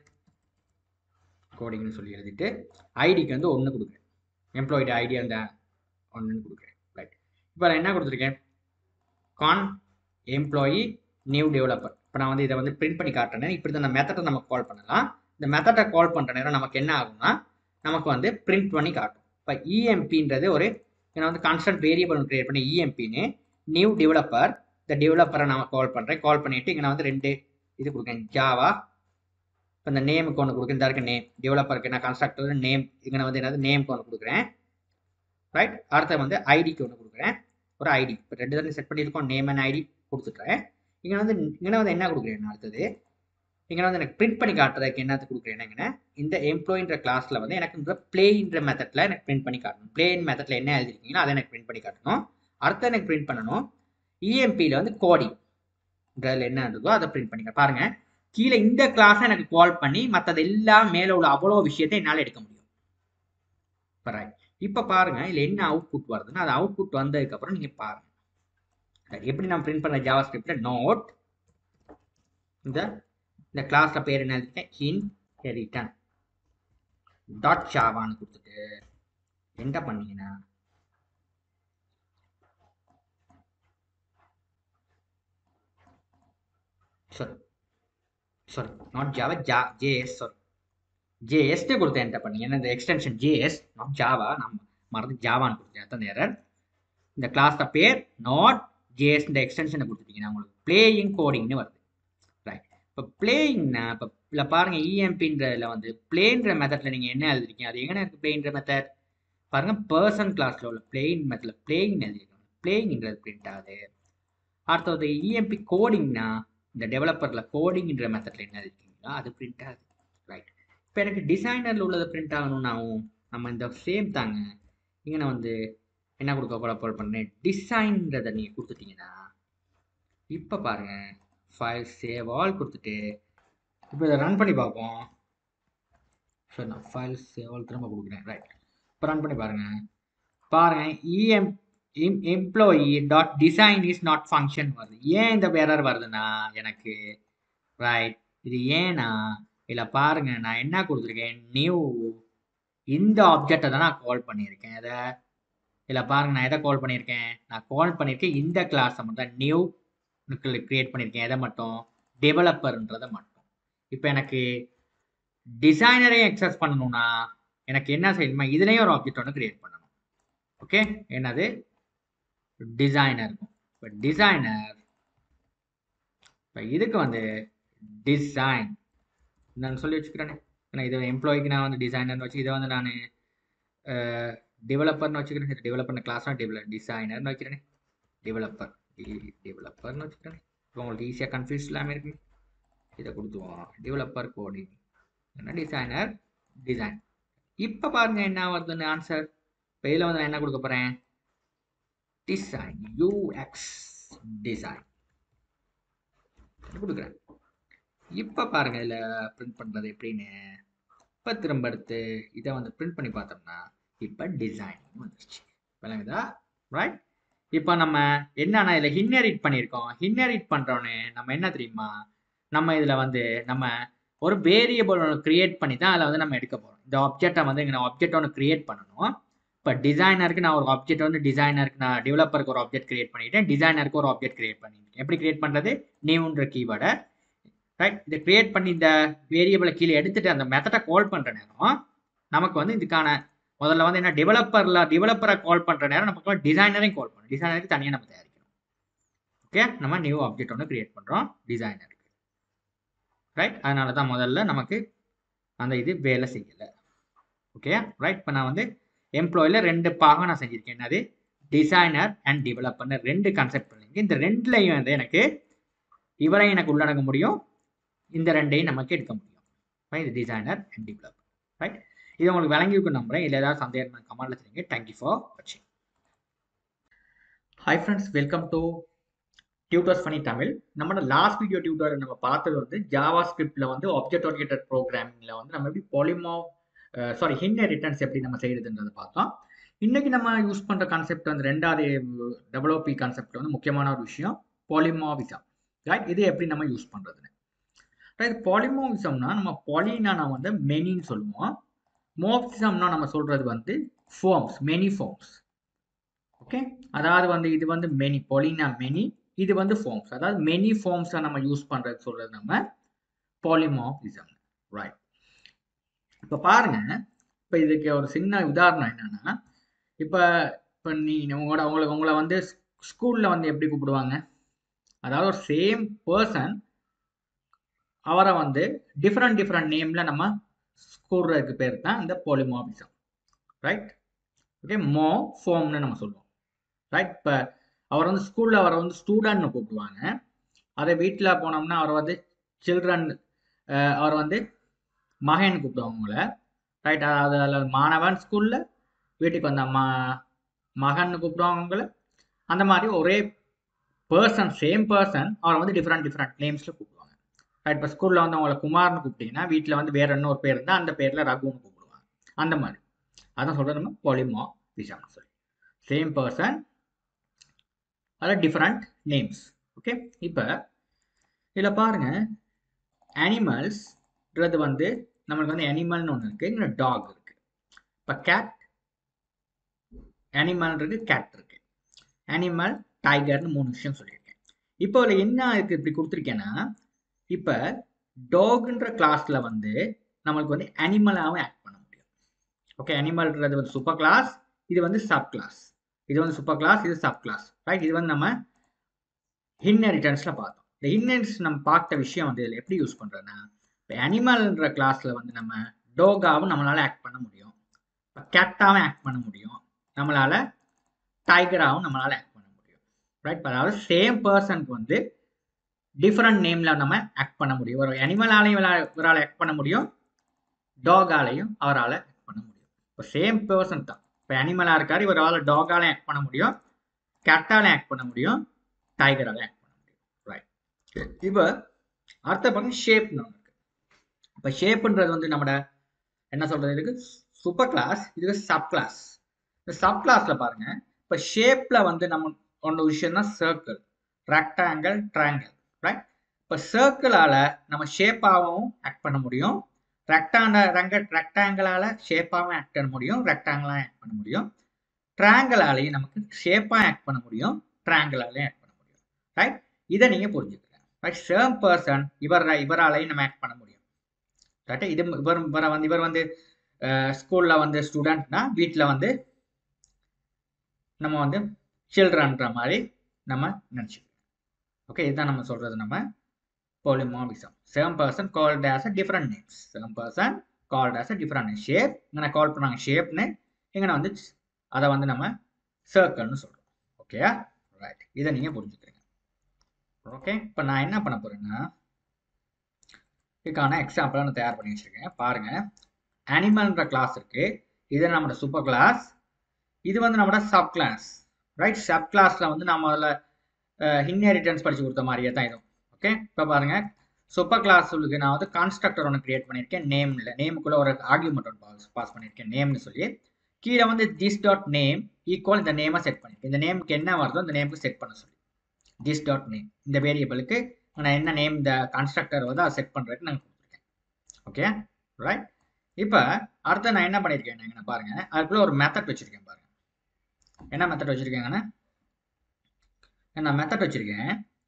கோடிங்னு சொல்லி எழுதிட்டு ஐடிக்கு வந்து ஒன்று கொடுக்குறேன், எம்ப்ளாய்டு ஐடி அந்த ஒன்றுன்னு கொடுக்குறேன். ரைட். இப்போ நான் என்ன கொடுத்துருக்கேன், கான் எம்ப்ளாயி நியூ டெவலப்பர். இப்போ நான் வந்து இதை வந்து பிரிண்ட் பண்ணி காட்டுறேன். இப்படி தான் மெத்தடை நம்ம கால் பண்ணலாம். இந்த மெத்தடை கால் பண்ணுற நேரம் நமக்கு என்ன ஆகும்னா நமக்கு வந்து பிரிண்ட் பண்ணி காட்டும். இப்போ இஎம்பின்றது ஒரு நான் வந்து கான்ஸ்டன்ட் வேரியபிள் கிரியேட் பண்ணி இஎம்பின்னு நியூ டெவலப்பர், இந்த டெவலப்பரை நான் கால் பண்ணுறேன். கால் பண்ணிவிட்டு இங்கே நான் வந்து ரெண்டு இது கொடுக்கேன், ஜாவா. இப்போ இந்த நேமுக்கு ஒன்று கொடுக்குறேன், இந்த இருக்க நேம் டெவலப்பருக்கு நான் கன்ஸ்ட்ரக்டர் நேம் இங்கே வந்து என்னது நேமுக்கு ஒன்று கொடுக்குறேன். ரைட். அடுத்த வந்து ஐடிக்கு ஒன்று கொடுக்குறேன், ஒரு ஐடி. இப்போ ரெண்டு தான் செட் பண்ணியிருக்கோம், நேம் அண்ட் ஐடி கொடுத்துட்றேன். இங்கே வந்து இங்கே வந்து என்ன கொடுக்குறேன், அடுத்தது இங்கே வந்து எனக்கு பிரிண்ட் பண்ணி காட்டுறதுக்கு என்னது கொடுக்குறேன், இந்த எம்ப்ளாயின்ற கிளாஸில் வந்து எனக்கு இந்த பிளேன்ற மெத்தடில் எனக்கு பிரிண்ட் பண்ணி காட்டணும். பிளேன் மெத்தடில் என்ன எழுதிருக்கீங்களோ அதை எனக்கு பிரிண்ட் பண்ணி காட்டணும். அடுத்து எனக்கு பிரிண்ட் பண்ணணும் இஎம்பியில் வந்து கோடிங் இதில் என்ன இருக்கோ அதை பிரிண்ட் பண்ணிக்க. பாருங்கள், கீழே இந்த கிளாஸை எனக்கு கால் பண்ணி மற்றது எல்லாம் மேலே உள்ள அவ்வளோ விஷயத்தை என்னால் எடுக்க முடியும். இப்போ ரைட். இப்போ பாருங்க, இதில் என்ன அவுட்புட் வருதுன்னா அது அவுட்புட் வந்ததுக்கப்புறம் நீங்கள் பாருங்க எப்படி நான் பிரிண்ட் பண்ண ஜாவா ஸ்கிரிப்ட்ல நோட் இந்த இந்த கிளாஸ்ல பேர் என்ன எழுதிட்டேன், இன்ஹெரிட்டன் டாட் ஜாவான்னு கொடுத்துட்டு என்ன பண்ணீங்கன்னா sorry sorry not Java, ja- J S, sorry. J S னு கொடுத்து என்டர் பண்ணீங்க. ஏன்னா இந்த extension J S not Java, நம்ம மறந்து ஜாவான்னு கொடுத்தேன், அதான் எரர். இந்த கிளாஸ் பேர் நாட் ஜேஎஸ், இந்த எக்ஸ்டென்ஷனை கொடுத்துட்டீங்கன்னா உங்களுக்கு பிளேயிங் கோடிங்னு வருது. ரைட், இப்போ பிளேயிங்னா இப்போ இதில் பாருங்க இஎம்பின்றதுல வந்து பிளேன்ற மெத்தட்ல நீங்கள் என்ன எழுதிருக்கீங்க, அது எங்கே இருக்குது பிளேன்ற மெத்தட் பாருங்க, பர்சன் கிளாஸ்ல உள்ள பிளேயிங் மெத்தட்ல பிளேயிங் எழுதிருக்கோம், பிளேயிங்ன்றது பிரிண்ட் ஆகுது. அடுத்தது இஎம்பி கோடிங்னா இந்த டெவலப்பர்ல கோடிங்ன்ற மெத்தட்ல என்ன எழுதிருக்கீங்களோ அது பிரிண்ட் ஆகுது. ரைட், இப்போ எனக்கு டிசைனர்ல உள்ளது பிரிண்ட் ஆகணும்னாவும் நம்ம இந்த சேம் தாங்க இங்கே நான் வந்து என்ன கொடுக்க போல பண்ணேன், டிசைன்றதை நீங்கள் கொடுத்துட்டீங்கன்னா இப்போ பாருங்க ஃபைல் சேவ் ஆல் கொடுத்துட்டு இப்போ இதை ரன் பண்ணி பார்ப்போம். சரி, நான் ஃபைல் சேவ் ஆல் திரும்ப கொடுக்குறேன். ரைட், இப்போ ரன் பண்ணி பாருங்க. பாருங்க EM employee dot design is not function வருது. ஏன் இந்த எரர் வருதுன்னா எனக்கு, ரைட், இது ஏன்னா இதில் பாருங்க நான் என்ன கொடுத்துருக்கேன், நியூ இந்த ஆப்ஜெக்டை தான் நான் கால் பண்ணியிருக்கேன். அதை இதில் பாருங்க நான் எதை கால் பண்ணியிருக்கேன், நான் கால் பண்ணியிருக்கேன் இந்த கிளாஸை மட்டும் நியூ கிரியேட் பண்ணியிருக்கேன். எதை மட்டும், டெவலப்பர்ன்றதை மட்டும். இப்போ எனக்கு டிசைனரையும் எக்ஸஸ் பண்ணணும்னா எனக்கு என்ன செய்யணுமா, இதுலேயும் ஒரு ஆப்ஜெக்ட் ஒன்று கிரியேட் பண்ணணும். ஓகே, என்னது டிசைனர் இருக்கும். இப்போ டிசைனர், இப்போ இதுக்கு வந்து டிசைன் நான் சொல்லி வச்சுக்கிறேனே, ஏன்னா இது எம்ப்ளாய்க்கு நான் வந்து டிசைனர்னு வச்சு, இதை வந்து நான் டெவலப்பர்னு வச்சுக்கிறேன். இது டெவலப்பர் கிளாஸ்னா டெவலப் டிசைனர்னு வைக்கிறேன், டெவலப்பர் டெவலப்பர்னு வச்சுக்கிறேன். இப்போ உங்களுக்கு ஈஸியாக கன்ஃபியூஸ் இல்லாமல் இருக்கு. இதை கொடுத்துவோம் டெவலப்பர் கோடிங், என்ன டிசைனர் டிசைன். இப்போ பாருங்க என்ன வருதுன்னு ஆன்சர். இப்போ இதில் வந்து நான் என்ன கொடுக்க போகிறேன், டிசைன் யூஎக்ஸ் டிசைன் கொடுக்குறேன். இப்போ பாருங்க இதில் பிரிண்ட் பண்ணுறது எப்படின்னு. இப்போ திரும்ப எடுத்து இதை வந்து பிரிண்ட் பண்ணி பார்த்தோம்னா இப்போ டிசைனிங் வந்துருச்சு. விளங்குதா? ரைட், இப்போ நம்ம என்னன்னா இதில் ஹின்னரிட் பண்ணியிருக்கோம். ஹின்னரிட் பண்ணுறோன்னு நம்ம என்ன தெரியுமா, நம்ம இதில் வந்து நம்ம ஒரு வேரியபிள் ஒன்று கிரியேட் பண்ணி தான் அதில் வந்து நம்ம எடுக்க போகிறோம். இந்த ஆப்ஜெக்டை வந்து இங்கே நான் ஆப்ஜெக்ட் ஒன்று கிரியேட் பண்ணணும். இப்போ டிசைனருக்கு நான் ஒரு ஆப்ஜெக்ட் வந்து டிசைனருக்கு நான் டெவலப்பருக்கு ஒரு ஆப்ஜெக்ட் கிரியேட் பண்ணிட்டேன், டிசைனருக்கு ஒரு ஆப்ஜெக்ட் கிரியேட் பண்ணிட்டேன். எப்படி கிரியேட் பண்ணுறது, நியூன்ற கீவேர்டை ரைட் இதை கிரியேட் பண்ணி இந்த வேரியபிளை கீழே எடுத்துட்டு அந்த மெத்தடை கால் பண்ணுற நேரம் நமக்கு வந்து இதுக்கான முதல்ல வந்து என்ன டெவலப்பர்ல டெவலப்பரை கால் பண்ணுற நேரம் நமக்கு டிசைனரையும் கால் பண்ணணும். டிசைனருக்கு தனியாக நம்ம தயாரிக்கணும். ஓகே, நம்ம நியூ ஆப்ஜெக்ட் ஒன்று கிரியேட் பண்ணுறோம் டிசைனருக்கு. ரைட், அதனால தான் முதல்ல நமக்கு அந்த இது வேலை செய்யலை. ஓகே, ரைட், இப்போ நான் வந்து எம்ப்ளாயில் ரெண்டு பாகம் நான் செஞ்சுருக்கேன். என்னது டிசைனர் அண்ட் டெவலப்பர்னு ரெண்டு கான்செப்ட் பண்ணியிருக்கேன். இந்த ரெண்டுலையும் வந்து எனக்கு இவரையும் எனக்கு உள்ளடங்க முடியும், இந்த ரெண்டையும் நமக்கு எடுக்க முடியும். இது டிசைனர் அண்ட் டெவலப்பர். ரைட், இது உங்களுக்கு விளங்கி இருக்கும் நம்புறேன். இல்லை ஏதாவது சந்தேகம் கமெண்ட்ல தெரியுங்க. தேங்க்யூ ஃபார் வாட்சிங். Hi friends, welcome to tutors funny Tamil. நம்மளோட லாஸ்ட் வீடியோ டியூட்டர் நம்ம பார்த்தது வந்து ஜாவா ஸ்கிரிப்ட்ல வந்து ஆப்ஜெக்ட் ஓரியன்டட் ப்ரோக்ராமிங்ல வந்து நம்ம எப்படி பாலிமோ சாரி இன்ஹெரிட்டன்ஸ் எப்படி நம்ம செய்யறதுன்றதை பார்த்தோம். இன்னைக்கு நம்ம யூஸ் பண்ற கான்செப்ட் வந்து ரெண்டாவது டபிள்யூபி கான்செப்ட் வந்து முக்கியமான ஒரு விஷயம், பாலிமார்பிசம். ரைட், இது எப்படி நம்ம யூஸ் பண்றதுன்னு. ரைட், பாலிமார்பிசம்னா நம்ம பாலினா வந்து மெனின்னு சொல்லுவோம், மார்பிசம்னா நம்ம சொல்றது வந்து ஃபார்ம்ஸ், மெனி ஃபார்ம்ஸ். ஓகே, அதாவது வந்து இது வந்து மெனி, பாலினா மெனி, இது வந்து ஃபார்ம்ஸ், அதாவது மெனி ஃபார்ம்ஸை நம்ம யூஸ் பண்றது சொல்றது நம்ம பாலிமார்பிசம். ரைட், இப்போ பாருங்க, இப்போ இதுக்கு ஒரு சின்ன உதாரணம் என்னன்னா, இப்போ இப்போ நீ உங்களோட உங்களுக்கு உங்களை வந்து ஸ்கூல்ல வந்து எப்படி கூப்பிடுவாங்க, அதாவது ஒரு சேம் பர்சன் அவரை வந்து டிஃப்ரெண்ட் டிஃப்ரெண்ட் நேம்ல நம்ம கூடுறதுக்கு பேர் தான் இந்த பாலிமார்பிசம். ரைட், ஓகே, மோ ஃபார்ம்னு நம்ம சொல்லுவோம். ரைட், இப்போ அவர் வந்து ஸ்கூல்ல அவரை வந்து ஸ்டூடெண்ட்னு கூப்பிடுவாங்க, அதே வீட்டில் போனோம்னா அவர் வந்து சில்ட்ரன், அவர் வந்து மகன் கூப்பிடுவாங்க உங்களை. ரைட், அதாவது மாணவன் ஸ்கூல்ல, வீட்டுக்கு வந்த ம மகன் கூப்பிடுவாங்க உங்களை. அந்த மாதிரி ஒரே பர்சன், சேம் பர்சன் அவரை வந்து டிஃப்ரெண்ட் டிஃப்ரெண்ட் நேம்ஸ்ல கூப்பிடுவாங்க. ரைட், இப்போ ஸ்கூல்ல வந்து உங்களை குமார்னு கூப்பிட்டீங்கன்னா வீட்டில் வந்து வேற இன்னொரு பேர் இருந்தால் அந்த பேர்ல ரகுன்னு கூப்பிடுவாங்க. அந்த மாதிரி அதான் சொல்றது நம்ம பாலிமார்பிசம் சொல்லி, சேம் பர்சன் அதில் டிஃப்ரெண்ட் நேம்ஸ். ஓகே, இப்போ இதில் பாருங்க அனிமல்ஸ்ன்றது வந்து நம்மளுக்கு வந்து அனிமல்னு ஒன்று இருக்கு, இன்னும் டாக் இருக்கு. இப்போ கேட் அனிமல் இருக்கு, கேட் இருக்கு, அனிமல் டைகர்னு மூணு விஷயம் சொல்லியிருக்கேன். இப்போ அதில் என்ன இருக்கு இப்படி கொடுத்துருக்கேன்னா, இப்போ டாக்ன்ற கிளாஸ்ல வந்து நம்மளுக்கு வந்து அனிமலாகவும் ஆக்ட் பண்ண முடியும். ஓகே, அனிமல்ன்றது வந்து சூப்பர் கிளாஸ், இது வந்து சப் கிளாஸ். இது வந்து சூப்பர் கிளாஸ், இது சப் கிளாஸ். ரைட், இது வந்து நம்ம இன்ஹெரிட்டன்ஸ்ல பார்த்தோம். இந்த இன்ஹெரிட்டன்ஸ் நம்ம பார்த்த விஷயம் வந்து இதில் எப்படி யூஸ் பண்றோம்னா, இப்போ அனிமல்ன்ற கிளாஸ்ல வந்து நம்ம டாகாவும் நம்மளால ஆக்ட் பண்ண முடியும், கேட்டாவும் ஆக்ட் பண்ண முடியும், நம்மளால டைகராகவும் நம்மளால ஆக்ட் பண்ண முடியும். ரைட், அதாவது சேம் பர்சனுக்கு வந்து டிஃப்ரெண்ட் நேம்ல நம்ம ஆக்ட் பண்ண முடியும். ஒரு அனிமலாலையும் இவரால் ஆக்ட் பண்ண முடியும், டாகாலையும் அவரால் ஆக்ட் பண்ண முடியும். இப்போ சேம் பர்சன் தான். இப்போ அனிமலா இருக்காரு, இவரால் டாகாலையும் ஆக்ட் பண்ண முடியும், கேட்டாலையும் ஆக்ட் பண்ண முடியும், டைகராலையும் ஆக்ட் பண்ண முடியும். ரைட், இப்போ அடுத்த பாருங்க ஷேப்னு ஒன்று இருக்கு. இப்போ ஷேப்ன்றது வந்து நம்மட என்ன சொல்றது, இதுக்கு சூப்பர் கிளாஸ், இதுக்கு சப் கிளாஸ். இந்த சப் கிளாஸ்ல பாருங்க, இப்போ ஷேப்ல வந்து நம்ம ஒன்று விஷயம் தான் சர்க்கிள், ரெக்டாங்கிள், ட்ரையாங்கிள். ரைட், இப்போ சர்க்கிளால நம்ம ஷேப்பாகவும் ஆக்ட் பண்ண முடியும், ரெக்டாங்கிள் ரெங்க ரெக்டாங்கிளால ஷேப்பாகவும் ஆக்ட் பண்ண முடியும், ரெக்டாங்கிளாக ஆக்ட் பண்ண முடியும், ட்ரையாங்கிளாலையும் நமக்கு ஷேப்பாக ஆக்ட் பண்ண முடியும், ட்ரையாங்கிளாலையும் ஆக்ட் பண்ண முடியும். ரைட், இதை நீங்க புரிஞ்சுக்கங்க. ரைட், சேம் பர்சன் இவர் இவராலையும் நம்ம ஆக்ட் பண்ண முடியும். ரைட், இது இவர் இவரை வந்து இவர் வந்து ஸ்கூல்ல வந்து ஸ்டூடெண்ட்னா வீட்டில் வந்து நம்ம வந்து சில்ட்ரன்ற மாதிரி நம்ம நினச்சிக்கணும். ஓகே, இதுதான் நம்ம சொல்றது நம்ம polymorphism. Same person called as a different names. Same person called as a different name. Shape இங்க கால் பண்ணாங்க ஷேப்னு, இங்க வந்து அதை வந்து நம்ம சர்க்கிள்னு சொல்றோம். ஓகேயா? ரைட், இதை நீங்க புரிஞ்சுக்கிறீங்க. ஓகே, இப்போ நான் என்ன பண்ண போறேன்னா, இதுக்கான எக்ஸாம்பிள் நான் தயார் பண்ணி வச்சிருக்கேன். பாருங்க, அனிமல்ன்ற கிளாஸ் இருக்கு, இது நம்மளோட சூப்பர் கிளாஸ், இது வந்து நம்மளோட சப் கிளாஸ். ரைட், சப் கிளாஸ்ல வந்து நம்ம அதில் இன்ஹெரிட்டன்ஸ் படிச்சு கொடுத்த மாதிரியே தான் இதுவும். ஓகே, இப்போ பாருங்க, சூப்பர் கிளாஸுக்கு நான் வந்து கான்ஸ்ட்ரக்டர் ஒன்று கிரியேட் பண்ணியிருக்கேன், நேம்ல நேமுக்குள்ள ஒரு ஆர்குமெண்ட் ஒன்று பாஸ் பாஸ் பண்ணியிருக்கேன், நேம்னு சொல்லி. கீழே வந்து திஸ் டாட் நேம் ஈக்குவல் இந்த நேமை செட் பண்ணியிருக்கேன். இந்த நேமுக்கு என்ன வருதோ இந்த நேமுக்கு செட் பண்ண சொல்லி திஸ் டாட் நேம், இந்த வேரியபிளுக்கு நான் என்ன நேம் இந்த கான்ஸ்ட்ரக்டர் வந்து அதை செட் பண்ணுறதுக்கு நான் கொடுத்துருக்கேன். Okay, right. இப்போ அடுத்த நான் என்ன பண்ணியிருக்கேன் பாருங்க, அதுக்குள்ள ஒரு மெத்தட் வச்சிருக்கேன். பாருங்க என்ன மெத்தட் வச்சிருக்கேங்கன்னா, நான் மெத்தட் வச்சிருக்கேன்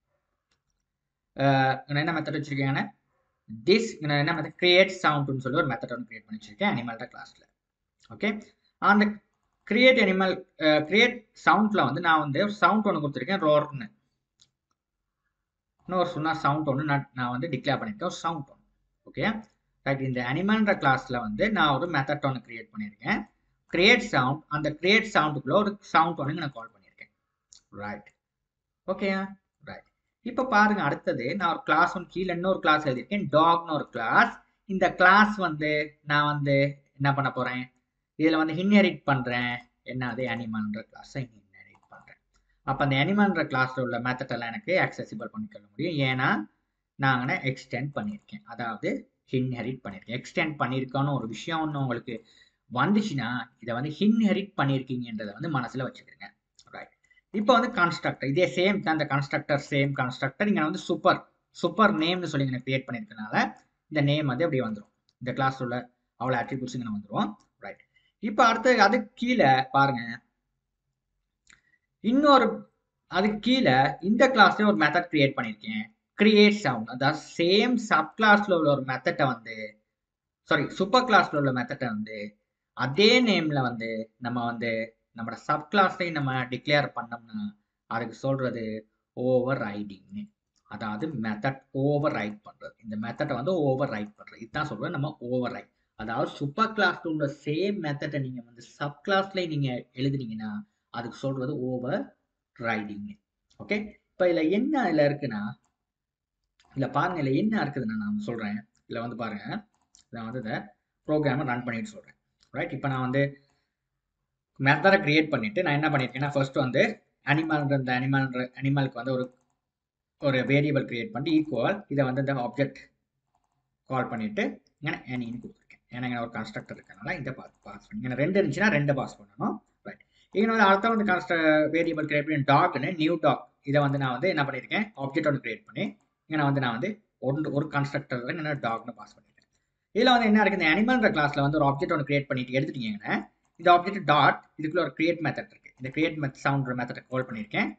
என்ன மெத்தட் வச்சிருக்கேங்கன்னா திஸ் என்ன மெத்தட் கிரியேட் சவுண்ட்னு சொல்லி ஒரு மெத்தட் ஒன்று கிரியேட் பண்ணி வச்சிருக்கேன் அனிமல்ட கிளாஸ்ல. ஓகே, அந்த கிரியேட் அனிமல் கிரியேட் சவுண்ட்ல வந்து நான் வந்து சவுண்ட் ஒன்று கொடுத்துருக்கேன், ரோர்னு. இன்னொரு சொன்னா சவுண்ட் ஒன்று நான் நான் வந்து டிக்ளேர் பண்ணியிருக்கேன், ஒரு சவுண்ட் ஒன்று. Okay, right. இந்த அனிமல்ன்ற கிளாஸ்ல வந்து நான் ஒரு மெத்தட் ஒன்று கிரியேட் பண்ணியிருக்கேன், கிரியேட் சவுண்ட். அந்த கிரியேட் சவுண்டுக்குள்ள ஒரு சவுண்ட் ஒன்று நான் கால் பண்ணியிருக்கேன். ரைட், ஓகேயா? ரைட். இப்போ பாருங்க, அடுத்தது நான் ஒரு கிளாஸ் ஒன்று கீழே இன்னொரு கிளாஸ் எழுதியிருக்கேன், டாக்னு ஒரு கிளாஸ். இந்த கிளாஸ் வந்து நான் வந்து என்ன பண்ண போறேன், இதில் வந்து இன்ஹெரிட் பண்றேன், என்னது அனிமல்ன்ற கிளாஸை இன்ஹெரிட் பண்றேன். அப்போ அந்த அனிமல்ன்ற கிளாஸ்ல உள்ள மெத்தட் எல்லாம் எனக்கு அக்சசிபிள் பண்ணிக்கொள்ள முடியும், ஏன்னா நான் எக்ஸ்டெண்ட் பண்ணியிருக்கேன், அதாவது இன்ஹெரிட் பண்ணியிருக்கேன். எக்ஸ்டெண்ட் பண்ணியிருக்கான்னு ஒரு விஷயம் ஒன்று உங்களுக்கு வந்துச்சுன்னா இதை வந்து இன்ஹெரிட் பண்ணியிருக்கீங்கன்றதை வந்து மனசுல வச்சுக்கிறேங்க. ரைட், இப்போ வந்து கான்ஸ்ட்ரக்டர் இதே சேம் தான், இந்த கான்ஸ்ட்ரக்டர் சேம் கான்ஸ்ட்ரக்டர். இங்கே வந்து சூப்பர் சூப்பர் நேம்னு சொல்லி இங்கே கிரியேட் பண்ணியிருக்கனால இந்த நேம் வந்து அப்படி வந்துடும், இந்த கிளாஸ் உள்ள அவ்வளோ அட்ரிபியூட்ஸ் இங்கே வந்துடும். ரைட், இப்போ அடுத்து அதுக்கு கீழே பாருங்க, இன்னொரு அதுக்கு கீழே இந்த கிளாஸ்ல ஒரு மெத்தட் கிரியேட் பண்ணியிருக்கேன், கிரியேட் சவுண்ட். அதாவது சேம் சப் கிளாஸ்ல உள்ள ஒரு மெத்தட்டை வந்து சாரி சூப்பர் கிளாஸ்ல உள்ள மெத்தட்டை வந்து அதே நேம்ல வந்து நம்ம வந்து நம்மளோட சப் கிளாஸையும் நம்ம டிக்ளேர் பண்ணோம்னா அதுக்கு சொல்றது ஓவர் ரைடிங். அதாவது மெத்தட் ஓவர் ரைட் பண்றது, இந்த மெத்தட்டை வந்து ஓவர் ரைட் பண்றது, இதுதான் சொல்றது நம்ம ஓவர் ரைட். அதாவது சூப்பர் கிளாஸ்ல உள்ள சேம் மெத்தட்டை நீங்க வந்து சப் கிளாஸ்ல நீங்க எழுதுனீங்கன்னா அதுக்கு சொல்றது ஓவர் ரைடிங். ஓகே, இப்போ இதுல என்ன இதுல இருக்குன்னா, இதுல பாருங்க, இதுல என்ன இருக்குதுன்னா நான் சொல்றேன், இதுல வந்து பாருங்க, நான் வந்து இந்த ப்ரோக்ராமை ரன் பண்ணிட்டு சொல்றேன். ரைட், இப்போ நான் வந்து மெத்தடை கிரியேட் பண்ணிட்டு நான் என்ன பண்ணியிருக்கேன்னா, ஃபர்ஸ்ட் வந்து அனிமல்ன்ற இந்த அனிமல்ன்ற அனிமலுக்கு வந்து ஒரு ஒரு வேரியபிள் கிரியேட் பண்ணி ஈக்குவல் இதை வந்து இந்த ஆப்ஜெக்ட் கால் பண்ணிட்டு இங்கே அனின்னு கொடுத்துருக்கேன், ஏன்னா இங்கே ஒரு கன்ஸ்ட்ரக்டர் இருக்கனால இந்த பாஸ் பாஸ் பண்ணி இங்கே ரெண்டு இருந்துச்சுன்னா ரெண்டு பாஸ் பண்ணணும். ரைட், இங்கே வந்து அடுத்த வந்து கன்ஸ்ட்ர வேரியபிள் கிரியேட் பண்ணி டாக்னு நியூ டாக் இதை வந்து நான் வந்து என்ன பண்ணியிருக்கேன், ஆப்ஜெக்ட் ஒன்று கிரியேட் பண்ணி இங்கே நான் வந்து நான் வந்து ஒன்று ஒரு கன்ஸ்ட்ரக்டர் என்ன டாக்னு பாஸ் பண்ணியிருக்கேன். இதில் வந்து என்ன இருக்குது, இந்த அனிமல்ன்ற கிளாஸ்ல வந்து ஒரு ஆப்ஜெக்ட் ஒன்று கிரியேட் பண்ணிட்டு எடுத்துட்டீங்கன்னா இந்த ஆப்ஜெக்ட் டாட் இதுக்குள்ள ஒரு கிரியேட் மெத்தட் இருக்கு, இந்த create method sound method call பண்ணியிருக்கேன்.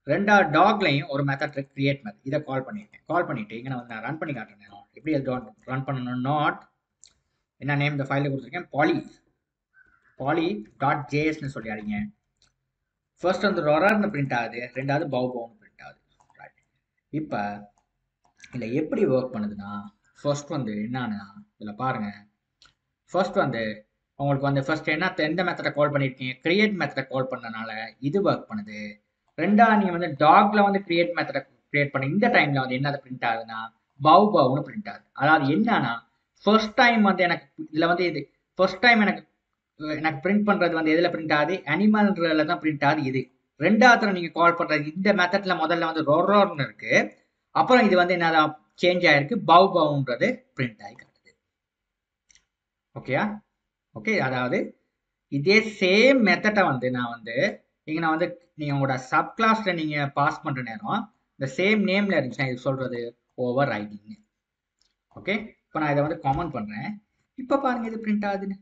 ரெண்டாவது டாக்லையும் ஒரு மெத்தட் கிரியேட் மெத்தட் இதை கால் பண்ணியிருக்கேன். கால் பண்ணிட்டு இங்கே நான் வந்து நான் ரன் பண்ணி காட்டுறேன். எப்படி ரன் பண்ணணும், நாட் என்ன நேம் இந்த ஃபைலில் கொடுத்துருக்கேன், பாலி பாலி டாட் ஜேஎஸ்ன்னு சொல்லியாதீங்க. ஃபர்ஸ்ட் வந்து ரொரார்னு பிரிண்ட் ஆகுது, ரெண்டாவது பவு பவுன்னு பிரிண்ட் ஆகுது. இப்போ இதில் எப்படி ஒர்க் பண்ணுதுன்னா, ஃபர்ஸ்ட் வந்து என்னன்னா இதில் பாருங்கள், ஃபர்ஸ்ட் வந்து உங்களுக்கு வந்து ஃபர்ஸ்ட் என்ன எந்த மெத்தடை கால் பண்ணியிருக்கீங்க, கிரியேட் மெத்தடை கால் பண்ணனால இது ஒர்க் பண்ணுது. ரெண்டாவது நீங்கள் வந்து டாக்ல வந்து கிரியேட் மெத்தடை கிரியேட் பண்ணி இந்த டைமில் வந்து என்ன பிரிண்ட் ஆகுதுன்னா பவு பவுன்னு பிரிண்ட் ஆகுது. அதாவது என்னன்னா ஃபர்ஸ்ட் டைம் வந்து எனக்கு இதில் வந்து இது ஃபர்ஸ்ட் டைம் எனக்கு எனக்கு பிரிண்ட் பண்ணுறது வந்து எதில் பிரிண்ட் ஆகுது, அனிமல்ல தான் பிரிண்ட் ஆகுது. இது ரெண்டாவது நீங்கள் கால் பண்ணுறது இந்த மெத்தட்ல முதல்ல வந்து ரொரோர்னு இருக்கு, அப்புறம் இது வந்து என்ன சேஞ்ச் ஆயிருக்கு, பவு பவுன்றது பிரிண்ட் ஆகி காட்டுது. ஓகேயா? ஓகே, அதாவது இதே சேம் மெத்தடை வந்து நான் வந்து இங்கே நான் வந்து நீங்கள் உங்களோட சப் கிளாஸில் நீங்கள் பாஸ் பண்ணுற நேரம் இந்த சேம் நேமில் இருந்துச்சுன்னா இது சொல்கிறது ஓவர் ரைடிங். ஓகே, இப்போ நான் இதை வந்து காமெண்ட் பண்ணுறேன். இப்போ பாருங்க இது பிரிண்ட் ஆகுதுன்னு.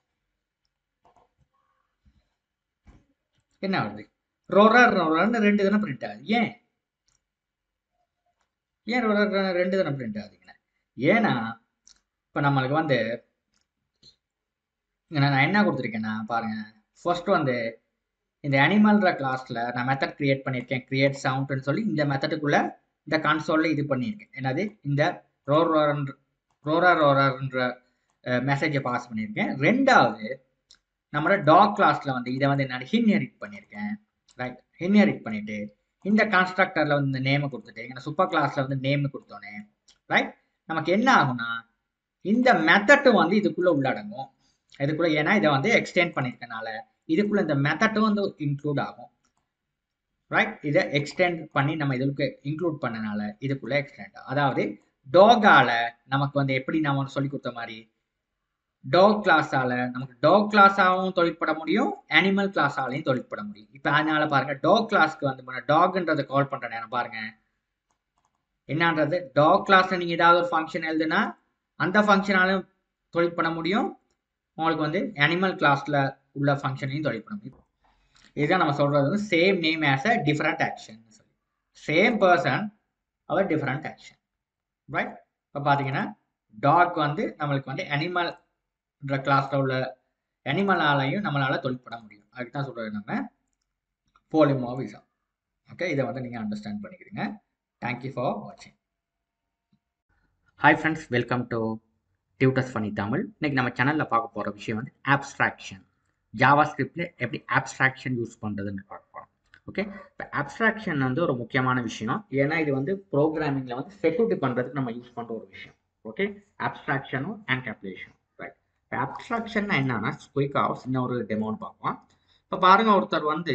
என்ன வருது, ரொரர் ரொரர்னு ரெண்டு தானே பிரிண்ட் ஆகுது. ஏன் ஏன் ரொரர் ரெண்டு தானே பிரிண்ட் ஆகுதுங்க? ஏன்னா இப்போ நம்மளுக்கு வந்து நான் என்ன கொடுத்துருக்கேன்னா பாருங்க, ஃபர்ஸ்ட் வந்து இந்த அனிமல்ன்ற கிளாஸ்ல நான் மெத்தட் கிரியேட் பண்ணியிருக்கேன், கிரியேட் சவுண்ட்னு சொல்லி இந்த மெத்தடுக்குள்ள இந்த கன்சோல்ல இது பண்ணியிருக்கேன். என்னது, இந்த ரோரர் ரோரர் ரோரர்ன்ற மெசேஜை பாஸ் பண்ணியிருக்கேன். ரெண்டாவது நம்மளோட டாக் கிளாஸ்ல வந்து இதை வந்து நான் இன்ஹெரிட் பண்ணியிருக்கேன். ரைட், இன்ஹெரிட் பண்ணிட்டு இந்த கன்ஸ்ட்ரக்டர்ல வந்து இந்த நேமை கொடுத்துட்டு எங்க சூப்பர் கிளாஸ்ல வந்து நேம் கொடுத்தோன்னே ரைட் நமக்கு என்ன ஆகும்னா இந்த மெத்தட்டும் வந்து இதுக்குள்ள உள்ளடங்கும். இதுக்குள்ள ஏன்னா இதை வந்து எக்ஸ்டெண்ட் பண்ணியிருக்கனால இதுக்குள்ள இந்த மெத்தட்டும் வந்து இன்க்ளூட் ஆகும். ரைட், இதை எக்ஸ்டெண்ட் பண்ணி நம்ம இதுக்கு இன்க்ளூட் பண்ணனால இதுக்குள்ள எக்ஸ்டெண்ட் ஆகும். அதாவது டாகால நமக்கு வந்து எப்படி நம்ம சொல்லி கொடுத்த மாதிரி டாக் கிளாஸால நமக்கு டாக் கிளாஸாகவும் தொழிற்பட முடியும், அனிமல் கிளாஸாலையும் தொழிற்பட முடியும். இப்போ அதனால பாருங்க டாக் கிளாஸ்க்கு வந்து டாக்ன்றதை கால் பண்ற நேரம் பாருங்க என்னன்றது, டாக் கிளாஸ்ல நீங்க ஏதாவது ஒரு ஃபங்க்ஷன் எழுதுனா அந்த ஃபங்க்ஷனாலும் தொழிற்பட முடியும், உங்களுக்கு வந்து அனிமல் கிளாஸ்ல உள்ள ஃபங்க்ஷனையும் தொழிற்பட முடியும். இதுதான் நம்ம சொல்றது வந்து same name as a different action, same person அவர் டிஃபரெண்ட் ஆக்ஷன். ரைட், இப்போ பார்த்தீங்கன்னா டாக் வந்து நம்மளுக்கு வந்து அனிமல் கிளாஸ்ல உள்ள அனிமலாலையும் நம்மளால தொழிற்பட முடியும். அதுக்கு தான் சொல்றது நம்ம பாலிமார்பிசம். ஓகே, இதை வந்து நீங்க அண்டர்ஸ்டாண்ட் பண்ணிக்கிறீங்க. தேங்க்யூ ஃபார் வாட்சிங். Hi friends, welcome to tutors funny Tamil. இன்னைக்கு நம்ம சேனல்ல பார்க்க போற விஷயம் வந்து ஆப்ஸ்ட்ராக்ஷன். ஜாவா ஸ்கிரிப்ட்ல எப்படி ஆப்ஸ்ட்ராக்ஷன் யூஸ் பண்றதுன்னு பார்க்க போறோம். ஓகே, இப்போ ஆப்ஸ்ட்ராக்ஷன் வந்து ஒரு முக்கியமான விஷயம், ஏன்னா இது வந்து ப்ரோக்ராமிங்ல வந்து செக்யூரிட்டி பண்றதுக்கு நம்ம யூஸ் பண்ற ஒரு விஷயம். Okay, ஆப்ஸ்ட்ராக்ஷனும் encapsulation. ரைட், இப்போ ஆப்ஸ்ட்ராக்ஷன் என்னன்னா குயிக்காக சின்ன ஒரு டெமோன்னு பார்ப்போம். இப்போ பாருங்க, ஒருத்தர் வந்து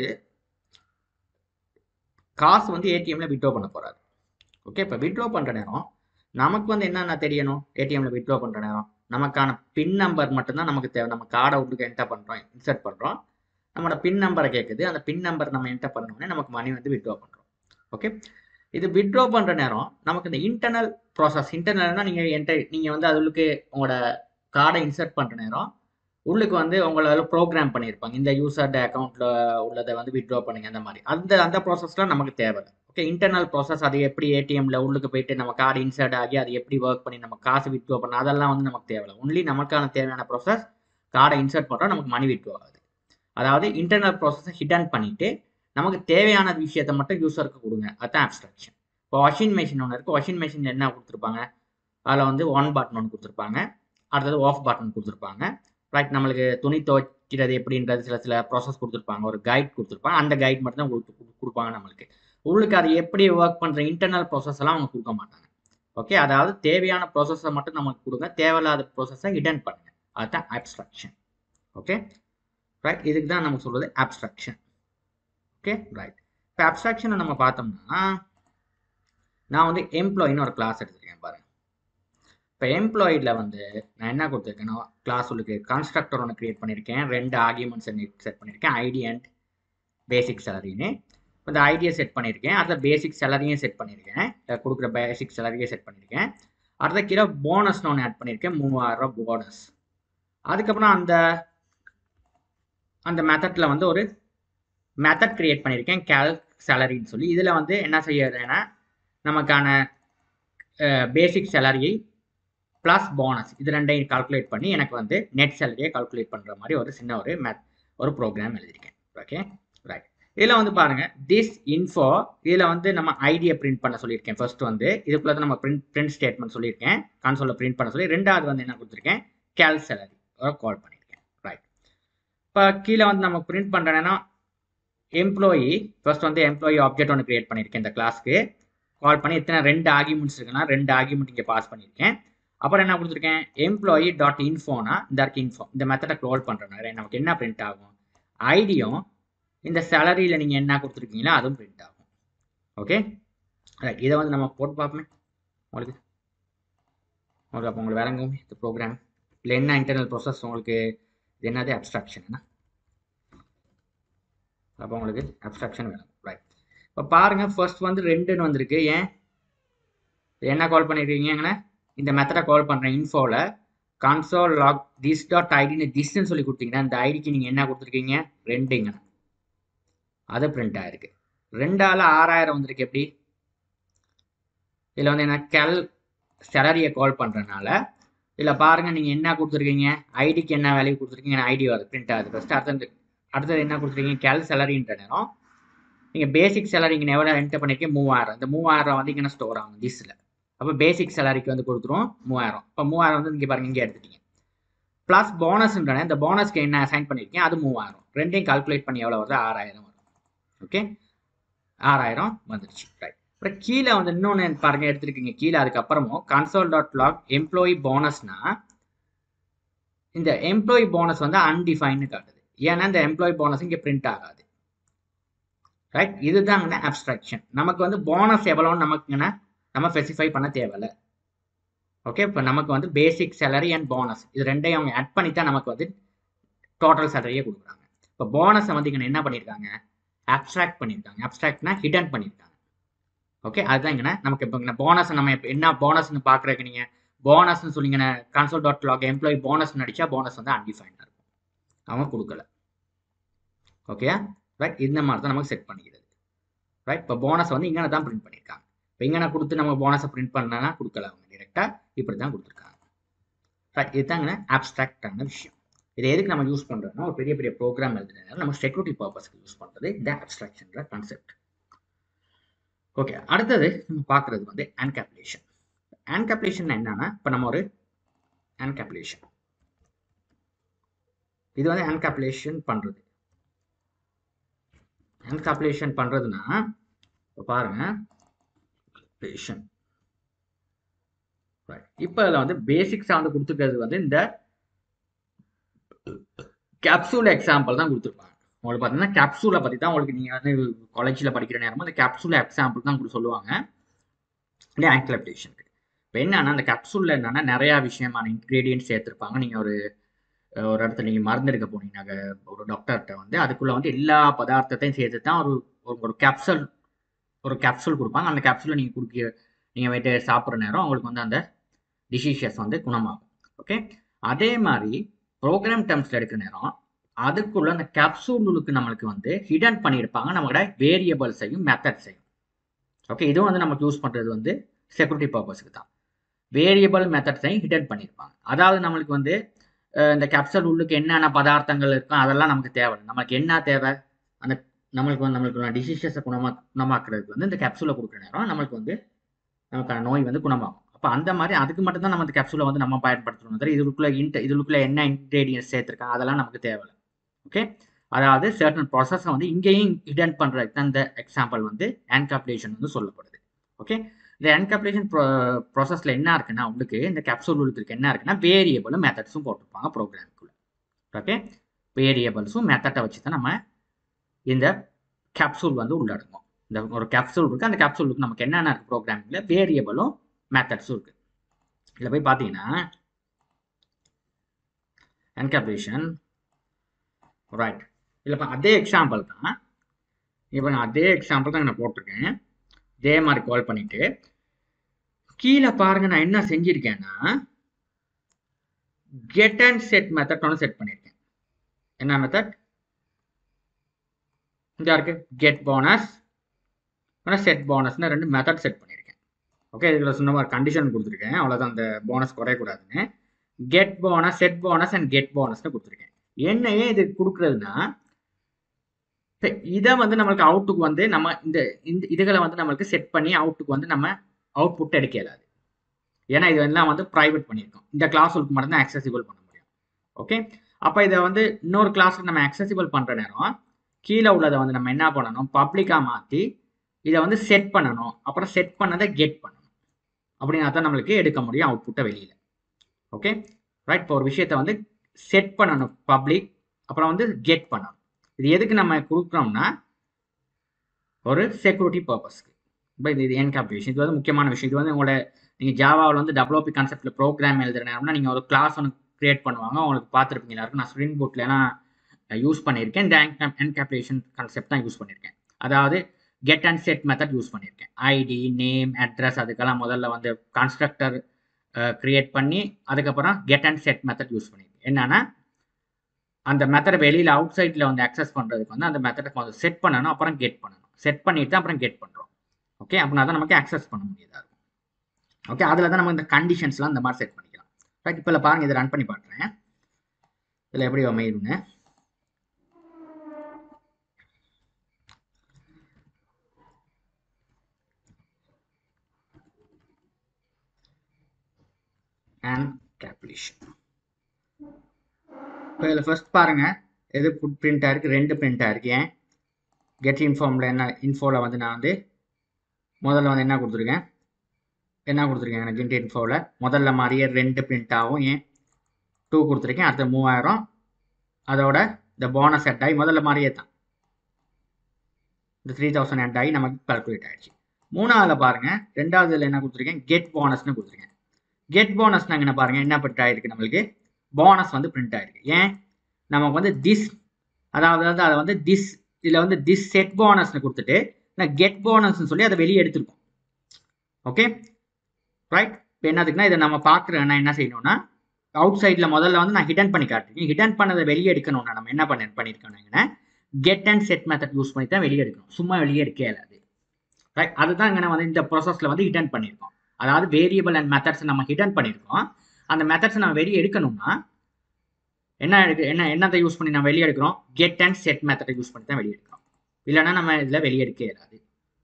காசு வந்து ஏடிஎம்ல வித்ட்ரா பண்ண போறாரு. ஓகே, இப்போ வித்ட்ரா பண்ற நேரம் நமக்கு வந்து என்னென்ன தெரியணும், ஏடிஎம்ல வித்ட்ரா பண்ற நேரம் நமக்கான பின் நம்பர் மட்டும்தான் நமக்கு தேவை. நம்ம கார்டை உள்ளுக்கு என்டர் பண்றோம், இன்சர்ட் பண்றோம், நம்மளோட பின் நம்பரை கேட்குது, அந்த பின் நம்பர் நம்ம என்டர் பண்ணோடனே நமக்கு மணி வந்து வித்ட்ரா பண்றோம். ஓகே, இது வித்ட்ரா பண்ற நேரம் நமக்கு இந்த இன்டர்னல் ப்ராசஸ், இன்டர்னல்னா நீங்க என்டர் நீங்க வந்து அதுக்கு உங்களோட கார்டை இன்சர்ட் பண்ற நேரம் உள்ளுக்கு வந்து உங்களால ப்ரோக்ராம் பண்ணியிருப்பாங்க, இந்த யூசர் அக்கௌண்ட்ல உள்ளதை வந்து வித்ட்ரா பண்ணுங்க அந்த மாதிரி. அந்த அந்த ப்ராசஸ்லாம் நமக்கு தேவை. ஓகே, இன்டர்னல் ப்ராசஸ் அது எப்படி ஏடிஎம்ல உள்ளுக்கு போயிட்டு நம்ம கார்டு இன்சர்ட் ஆகி அது எப்படி ஒர்க் பண்ணி நம்ம காசு வித்ட்ரா பண்ண அதெல்லாம் வந்து நமக்கு தேவை. ஒன்லி நமக்கான தேவையான ப்ராசஸ் கார்டை இன்சர்ட் பண்ணுறோம், நமக்கு மணி வித்ட்ரா ஆகுது. அதாவது இன்டர்னல் ப்ராசஸை ஹிடன் பண்ணிட்டு நமக்கு தேவையான விஷயத்தை மட்டும் யூசருக்கு கொடுங்க, அதுதான் ஆப்ஸ்ட்ராக்ஷன். இப்போ வாஷிங் மிஷின் ஒன்று இருக்குது, வாஷிங் மிஷின் என்ன கொடுத்துருப்பாங்க, அதில் வந்து ஒன் பட்டன் ஒன்று கொடுத்துருப்பாங்க, அடுத்தது ஆஃப் பட்டன் கொடுத்துருப்பாங்க. ரைட், நம்மளுக்கு துணி துவைக்கிறது எப்படின்றது சில சில ப்ராசஸ் கொடுத்துருப்பாங்க, ஒரு கைட் கொடுத்துருப்பாங்க, அந்த கைட் மட்டும் தான் கொடுத்து கொடுப்பாங்க நம்மளுக்கு. உள்ளுக்கு அது எப்படி ஒர்க் பண்ணுற இன்டர்னல் ப்ராசஸ் எல்லாம் அவங்க கொடுக்க மாட்டாங்க. ஓகே, அதாவது தேவையான ப்ராசஸை மட்டும் நமக்கு கொடுங்க, தேவையில்லாத ப்ராசஸை ஹிடன் பண்ணுங்க, அதுதான் ஆப்ஸ்ட்ராக்ஷன். ஓகே ரைட், இதுக்கு தான் நம்ம சொல்றது ஆப்ஸ்ட்ராக்ஷன். ஓகே ரைட், இப்போ ஆப்ஸ்ட்ராக்ஷனை நம்ம பார்த்தோம்னா நான் வந்து எம்ப்ளாயின்னு ஒரு கிளாஸ் எடுத்துருக்கேன் பாருங்க. இப்போ எம்ப்ளாயிடில் வந்து நான் என்ன கொடுத்துருக்கேன்னா கிளாஸ் உள்ளுக்கு கன்ஸ்ட்ரக்டர் ஒன்று கிரியேட் பண்ணியிருக்கேன், ரெண்டு ஆர்கியூமெண்ட்ஸ் செட் பண்ணியிருக்கேன், ஐடி அண்ட் பேசிக் சேலரின்னு. இந்த ஐடியை செட் பண்ணியிருக்கேன், அதில் பேசிக் சேலரியும் செட் பண்ணியிருக்கேன், கொடுக்குற பேசிக் சேலரியை செட் பண்ணியிருக்கேன். அடுத்த கீழே போனஸ்னு ஒன்று ஆட் பண்ணியிருக்கேன், மூவாயிரம் ரூபா போனஸ். அதுக்கப்புறம் அந்த அந்த மெத்தடில் வந்து ஒரு மெத்தட் கிரியேட் பண்ணியிருக்கேன், கேல்க் சேலரின்னு சொல்லி இதில் வந்து என்ன செய்யறதுன்னா நமக்கான பேசிக் சேலரியை ப்ளஸ் போனஸ் இது ரெண்டையும் கால்குலேட் பண்ணி எனக்கு வந்து நெட் சேலரியை கால்குலேட் பண்ணுற மாதிரி ஒரு சின்ன ஒரு மேத் ஒரு ப்ரோக்ராம் எழுதியிருக்கேன். Okay right. இதில் வந்து பாருங்க திஸ் இன்ஃபோ இதில் வந்து நம்ம ஐடியை பிரிண்ட் பண்ண சொல்லியிருக்கேன். ஃபர்ஸ்ட் வந்து இதுக்குள்ள தான் நம்ம பிரிண்ட் பிரிண்ட் ஸ்டேட்மெண்ட் சொல்லியிருக்கேன், கன்சோலில் பிரிண்ட் பண்ண சொல்லி. ரெண்டாவது வந்து என்ன கொடுத்துருக்கேன், கேல் சேலரி கால் பண்ணியிருக்கேன். ரைட். இப்போ கீழே வந்து நம்ம பிரிண்ட் பண்ணுறேன்னா எம்ப்ளாயி ஃபர்ஸ்ட் வந்து எம்ப்ளாயி ஆப்ஜெக்ட் ஒன்று கிரியேட் பண்ணியிருக்கேன் இந்த கிளாஸ்க்கு. கால் பண்ணி இத்தனை ரெண்டு ஆர்குமெண்ட்ஸ் இருக்குன்னா ரெண்டு ஆர்குமெண்ட் இங்கே பாஸ் பண்ணியிருக்கேன். அப்புறம் என்ன கொடுத்துருக்கேன், எம்ப்ளாயி டாட் இன்ஃபோனா இந்த இருக்கு இன்ஃபோ இந்த மெத்தடை க்ளோல் பண்ணுறனால நமக்கு என்ன பிரிண்ட் ஆகும், ஐடியும் இந்த சேலரியில் நீங்கள் என்ன கொடுத்துருக்கீங்களோ அதுவும் பிரிண்ட் ஆகும். Okay right. இதை வந்து நம்ம போட்டு பார்ப்போமே உங்களுக்கு உங்களுக்கு அப்போ உங்களுக்கு விளங்கும் இந்த ப்ரோக்ராம் இல்லை என்ன இன்டர்னல் ப்ராசஸ் உங்களுக்கு இது என்னது அப்ஸ்ட்ராக்ஷன். அப்போ உங்களுக்கு அப்ஸ்ட்ராக்ஷன் வேணும். ரைட். இப்போ பாருங்கள் ஃபர்ஸ்ட் வந்து ரெண்டுன்னு வந்திருக்கு. ஏன் என்ன கால் பண்ணியிருக்கீங்கன்னா இந்த மெத்தடை கால் பண்ணுறேன் இன்ஃபோவில் கன்சோல் லாக் திஸ் டாட் ஐடின்னு திஸ்ன்னு சொல்லி கொடுத்தீங்கன்னா இந்த ஐடிக்கு நீங்கள் என்ன கொடுத்துருக்கீங்க, ரெண்டுங்க அது பிரிண்ட் ஆயிருக்கு. ரெண்டால் ஆறாயிரம் வந்திருக்கு. எப்படி இதில் வந்து என்ன கேல் சேலரியை கால் பண்ணுறதுனால இதில் பாருங்கள் நீங்கள் என்ன கொடுத்துருக்கீங்க, ஐடிக்கு என்ன வேல்யூ கொடுத்துருக்கீங்க, ஐடி வருது பிரிண்ட் ஆகுது. ஃபஸ்ட்டு அடுத்தது அடுத்தது என்ன கொடுத்துருக்கீங்க, கேல் சேலரின்ற நேரம் நீங்கள் பேசிக் சேலரி இங்கே எவ்வளோ என்டர் பண்ணியிருக்கீங்க, மூவாயிரம். இந்த மூவாயிரம் வந்து இங்கே ஸ்டோர் ஆகும் திஸ்ஸில். அப்போ பேசிக் சேலரிக்கு வந்து கொடுத்துரும் மூவாயிரம். இப்போ மூவாயிரம் வந்து இங்கே பாருங்கள் இங்கே எடுத்துட்டீங்க. ப்ளஸ் போனஸ்ன்றன இந்த போனஸ்க்கு என்ன அசைன் பண்ணியிருக்கேன் அது மூவாயிரம். ரெண்டையும் கால்குலேட் பண்ணி எவ்வளோ வருது, ஆறாயிரம் வரும். ஓகே ஆறாயிரம் வந்துடுச்சு. ரைட். அப்புறம் கீழே வந்து இன்னொன்று பாருங்க எடுத்துருக்கீங்க கீழே. அதுக்கப்புறமும் கன்சோல் டாட் லாக் எம்ப்ளாயி போனஸ்னா இந்த எம்ப்ளாயி போனஸ் வந்து அன்டிஃபைன்னு காட்டுது. ஏன்னா இந்த எம்ப்ளாயி போனஸ் இங்கே பிரிண்ட் ஆகாது. ரைட். இதுதாங்கண்ணா அப்ஸ்ட்ராக்ஷன். நமக்கு வந்து போனஸ் எவ்வளோன்னு நமக்குங்கண்ணா நம்ம ஸ்பெசிஃபை பண்ண தேவையில்லை. ஓகே இப்போ நமக்கு வந்து பேசிக் சேலரி அண்ட் போனஸ் இது ரெண்டையும் அவங்க ஆட் பண்ணி தான் நமக்கு வந்து டோட்டல் சேலரியே கொடுக்குறாங்க. இப்போ போனஸை வந்து இங்கே என்ன பண்ணியிருக்காங்க, அப்ஸ்ட்ராக்ட் பண்ணியிருக்காங்க. அப்ஸ்ட்ராக்ட்னா ஹிடன் பண்ணியிருக்காங்க. ஓகே அதுதான் இங்கே நமக்கு இப்போ இங்கே போனஸ் நம்ம இப்போ என்ன போனஸ்ன்னு பார்க்குறதுக்கு நீங்கள் போனஸ்ன்னு சொல்லிங்கன்னா console dot log employee bonus அடிச்சா போனஸ் வந்து அன்டிஃபைனாக இருக்கும், அவங்க கொடுக்கல. Okay right. இந்த மாதிரி தான் நமக்கு செட் பண்ணிக்கிறது. ரைட். இப்போ போனஸ் வந்து இங்கே தான் பிரிண்ட் பண்ணியிருக்காங்க. இப்போ இங்கே கொடுத்து நம்ம போனஸை பிரிண்ட் பண்ணனா கொடுக்கல, அவங்க டிரெக்டாக இப்படி தான் கொடுத்துருக்காங்க. ரைட். இதுதாங்க அப்ஸ்ட்ராக்டான விஷயம். இதை எதுக்கு நம்ம யூஸ் பண்ணுறோம்னா ஒரு பெரிய பெரிய ப்ரோக்ராம் எழுதுறதுனால நம்ம செக்யூரிட்டி பர்பஸ்க்கு யூஸ் பண்ணுறது இந்த அப்ஸ்ட்ராக்ஷன்ற கான்செப்ட். ஓகே அடுத்தது நம்ம பார்க்குறது வந்து என்கேப்சுலேஷன். என்கேப்சுலேஷன் என்னன்னா இப்போ நம்ம ஒரு என்கேப்சுலேஷன் இது வந்து என்கேப்சுலேஷன் பண்ணுறது. என்கேப்சுலேஷன் பண்ணுறதுன்னா இப்போ பாருங்க பேஷன். இப்போ இதில் வந்து பேசிக்ஸாக வந்து கொடுத்துருக்கிறது வந்து இந்த கேப்சூல் எக்ஸாம்பிள் தான் கொடுத்துருப்பாங்க. உங்களுக்கு பார்த்தீங்கன்னா கேப்சூலை பற்றி தான் உங்களுக்கு நீங்கள் வந்து காலேஜில் படிக்கிற நேரமும் அந்த கேப்சூல் எக்ஸாம்பிள் தான் உங்களுக்கு சொல்லுவாங்க இந்த என்கேப்சுலேஷனுக்கு. இப்போ என்னன்னா அந்த கேப்சூலில் என்னன்னா நிறையா விஷயமான இன்க்ரீடியன்ட்ஸ் சேர்த்துருப்பாங்க. நீங்கள் ஒரு ஒரு இடத்துல நீங்கள் மருந்து எடுக்க போனீங்கன்னாக்க ஒரு டாக்டர்கிட்ட வந்து அதுக்குள்ளே வந்து எல்லா பதார்த்தத்தையும் சேர்த்து தான் ஒரு ஒரு கேப்சூல் ஒரு கேப்சூல் கொடுப்பாங்க. அந்த கேப்சூலை நீங்கள் குடிக்க நீங்கள் போய்ட்டு சாப்பிட்ற நேரம் அவங்களுக்கு வந்து அந்த டிசீசஸ் வந்து குணமாகும். ஓகே அதே மாதிரி ப்ரோக்ராம் டேர்ம்ஸில் எடுக்கிற நேரம் அதுக்குள்ள அந்த கேப்சூலுக்கு நம்மளுக்கு வந்து ஹிடன் பண்ணியிருப்பாங்க நம்மளோட வேரியபிள்ஸையும் மெத்தட்ஸையும். ஓகே இதுவும் வந்து நமக்கு யூஸ் பண்ணுறது வந்து செக்யூரிட்டி பர்பஸுக்கு தான். வேரியபிள் மெத்தட்ஸையும் ஹிடன் பண்ணியிருப்பாங்க. அதாவது நம்மளுக்கு வந்து இந்த கேப்சூல் உள்ளுக்கு என்னென்ன பதார்த்தங்கள் இருக்கும் அதெல்லாம் நமக்கு தேவை. நமக்கு என்ன தேவை, அந்த நம்மளுக்கு வந்து நம்மளுக்கு டிசீசஸை குணமா குணமாக்குறதுக்கு வந்து இந்த கேப்சூலை கொடுக்குற நேரம் நம்மளுக்கு வந்து நமக்கான நோய் வந்து குணமாகும். அப்போ அந்த மாதிரி அதுக்கு மட்டும் தான் நம்ம அந்த கேப்சூலை வந்து நம்ம பயன்படுத்தணும். தவிர இதுக்குள்ள இன்ட் இதுக்குள்ள என்ன இன்க்ரீடியன்ஸ் சேர்த்துருக்காங்க அதெல்லாம் நமக்கு தேவையில்லை. ஓகே அதாவது சர்டன் ப்ராசஸை வந்து இங்கேயும் ஹிடன் பண்ணுறதுக்கு தான் இந்த எக்ஸாம்பிள் வந்து என்கேப்சுலேஷன் வந்து சொல்லப்படுது. ஓகே இந்த என்கேப்சுலேஷன் ப்ரோ ப்ராசஸில் என்ன இருக்குன்னா உங்களுக்கு இந்த கேப்சூல் உள்ளுக்கு என்ன இருக்குன்னா வேரியபிளும் மெத்தட்ஸும் போட்டிருப்பாங்க ப்ரோக்ராமுக்குள்ள. ஓகே வேரியபிள்ஸும் மெத்தட்டை வச்சு தான் நம்ம இந்த கேப்சூல் வந்து உள்ளடங்கும். இந்த ஒரு கேப்சூல் இருக்குது, அந்த கேப்சூலுக்கு நமக்கு என்னென்ன இருக்குது ப்ரோக்ராமிங்கில் வேரியபிளும் மெத்தட்ஸும் இருக்குது. இதில் போய் பார்த்தீங்கன்னா என்கேப்சுலேஷன் ரைட் இதில் அதே எக்ஸாம்பிள் தான். இப்போ நான் அதே எக்ஸாம்பிள் தான் நான் போட்டிருக்கேன். இதே மாதிரி கால் பண்ணிட்டு கீழே பாருங்க நான் என்ன செஞ்சிருக்கேன்னா கெட் அண்ட் செட் மெத்தட் ஒன்று செட் பண்ணியிருக்கேன். என்ன மெத்தட் இங்கே இருக்கு, கெட் போனஸ் ஆனால் செட் போனஸ்னு ரெண்டு மெத்தட் செட் பண்ணியிருக்கேன். ஓகே, இதில் சொன்ன மாதிரி கண்டிஷன் கொடுத்துருக்கேன், அவ்வளோதான். அந்த போனஸ் குறையக்கூடாதுன்னு get bonus, set bonus and get போனஸ்னு கொடுத்துருக்கேன். என்னையே இது கொடுக்குறதுனா இதை வந்து நம்மளுக்கு அவுட்டுக்கு வந்து நம்ம இந்த இந்த இதுகளை வந்து நம்மளுக்கு செட் பண்ணி அவுட்டுக்கு வந்து நம்ம அவுட்புட் எடுக்க இயலாது. ஏன்னா இது எல்லாம் வந்து ப்ரைவேட் பண்ணியிருக்கோம். இந்த கிளாஸுக்கு மட்டும் தான் அக்சசிபிள் பண்ண முடியும். ஓகே, அப்போ இதை வந்து இன்னொரு கிளாஸுக்கு நம்ம அக்சசிபிள் பண்ணுற நேரம் கீழே உள்ளதை வந்து நம்ம என்ன பண்ணணும், பப்ளிக்காக மாற்றி இதை வந்து செட் பண்ணணும். அப்புறம் செட் பண்ணதை கெட் பண்ணணும். அப்படின்னா தான் நம்மளுக்கு எடுக்க முடியும் அவுட்புட்டை வெளியில். Okay right. இப்போ ஒரு விஷயத்தை வந்து செட் பண்ணணும் பப்ளிக், அப்புறம் வந்து கெட் பண்ணணும். இது எதுக்கு நம்ம கொடுக்குறோம்னா ஒரு செக்யூரிட்டி பர்பஸ்க்கு. இப்போ இது என்கேப்சுலேஷன் இது வந்து முக்கியமான விஷயம். இது வந்து உங்களோட நீங்கள் ஜாவாவில் வந்து டபிள்யூபி கான்செப்டில் ப்ரோக்ராம் எழுதுற நேரம்னா நீங்கள் ஒரு கிளாஸ் ஒன்று கிரியேட் பண்ணுவாங்க, உங்களுக்கு பார்த்துருப்பீங்க எல்லாருக்கும். நான் ஸ்ப்ரிங் பூட்லாம் யூஸ் பண்ணியிருக்கேன். இந்த என்கேப்சுலேஷன் கான்செப்ட் தான் யூஸ் பண்ணியிருக்கேன். அதாவது get and set method use பண்ணியிருக்கேன். ஐடி, நேம், அட்ரஸ் அதுக்கெல்லாம் முதல்ல வந்து கன்ஸ்ட்ரக்டர் கிரியேட் பண்ணி அதுக்கப்புறம் get and set method use பண்ணியிருக்கேன். என்னன்னா அந்த மெத்தடை வெளியில் அவுட் சைடில் வந்து அக்சஸ் பண்ணுறதுக்கு வந்து அந்த மெத்தடை கொஞ்சம் செட் பண்ணணும், அப்புறம் கெட் பண்ணணும். செட் பண்ணிட்டு அப்புறம் கெட் பண்ணுறோம். ஓகே, அப்படின்னா தான் நமக்கு அக்சஸ் பண்ண முடியாதா இருக்கும். ஓகே, அதில் தான் நம்ம இந்த கண்டிஷன்ஸ்லாம் இந்த மாதிரி செட் பண்ணிக்கலாம். ரைட். இப்போ பாருங்க, இதை ரன் பண்ணி பார்க்குறேன். இதில் எப்படி அமையுதுன்னு என்கேப்சுலேஷன். இப்போ இதில் ஃபர்ஸ்ட் பாருங்க, எது ஃபுட் பிரிண்டாக இருக்குது, ரெண்டு பிரிண்டாக இருக்கு. ஏன் கெட் இன்ஃபார்மில் என்ன இன்ஃபோவில் வந்து நான் வந்து முதல்ல வந்து என்ன கொடுத்துருக்கேன் என்ன கொடுத்துருக்கேன் எனக்கு கெட் இன்ஃபோவில் முதல்ல மாதிரியே ரெண்டு பிரிண்ட் ஆகும். ஏன் டூ கொடுத்துருக்கேன். அடுத்த மூவாயிரம் அதோட இந்த போனஸ் அட் ஆகி முதல்ல மாதிரியே தான் இந்த த்ரீ தௌசண்ட் அட் ஆகி நமக்கு கால்குலேட் ஆகிடுச்சு. மூணாவதுல பாருங்க, ரெண்டாவதுல என்ன கொடுத்துருக்கேன், கெட் போனஸ்னு கொடுத்துருக்கேன். கெட் போனஸ் நாங்கள் என்ன பாருங்க, என்ன பிரிண்ட் ஆகிருக்கு, நம்மளுக்கு போனஸ் வந்து பிரிண்ட் ஆகிருக்கு. ஏன் நமக்கு வந்து திஸ், அதாவது வந்து அதை வந்து திஸ் இதில் வந்து திஸ் செட் போனஸ்னு கொடுத்துட்டு நான் கெட் போனஸ்ன்னு சொல்லி அதை வெளியே எடுத்துருக்கோம். Okay right. இப்போ என்னதுக்குன்னா இதை நம்ம பார்க்குறேன்னா என்ன செய்யணும்னா அவுட் சைடில் முதல்ல வந்து நான் ஹிடன் பண்ணி காட்டுறேன். ஹிடன் பண்ணதை வெளியே எடுக்கணும்னா நம்ம என்ன பண்ண பண்ணியிருக்கோம்னா get and set method use பண்ணி தான் வெளியே எடுக்கணும். சும்மா வெளியே எடுக்க இயலாது. ரைட். அதுதான் இங்கே வந்து இந்த ப்ராசஸில் வந்து ஹிடன் பண்ணியிருக்கோம். அதாவது வேரியபிள் அண்ட் மெத்தட்ஸ் நம்ம ஹிடன் பண்ணியிருக்கோம். அந்த மெத்தட்ஸ் நம்ம வெளியே எடுக்கணும்னா என்ன எடுக்கு என்ன என்னத்தை யூஸ் பண்ணி நம்ம வெளியே எடுக்கிறோம், கெட் அண்ட் செட் மெத்தடை யூஸ் பண்ணி தான் வெளியே எடுக்கிறோம். இல்லைன்னா நம்ம இதில் வெளியே எடுக்க இயலாது.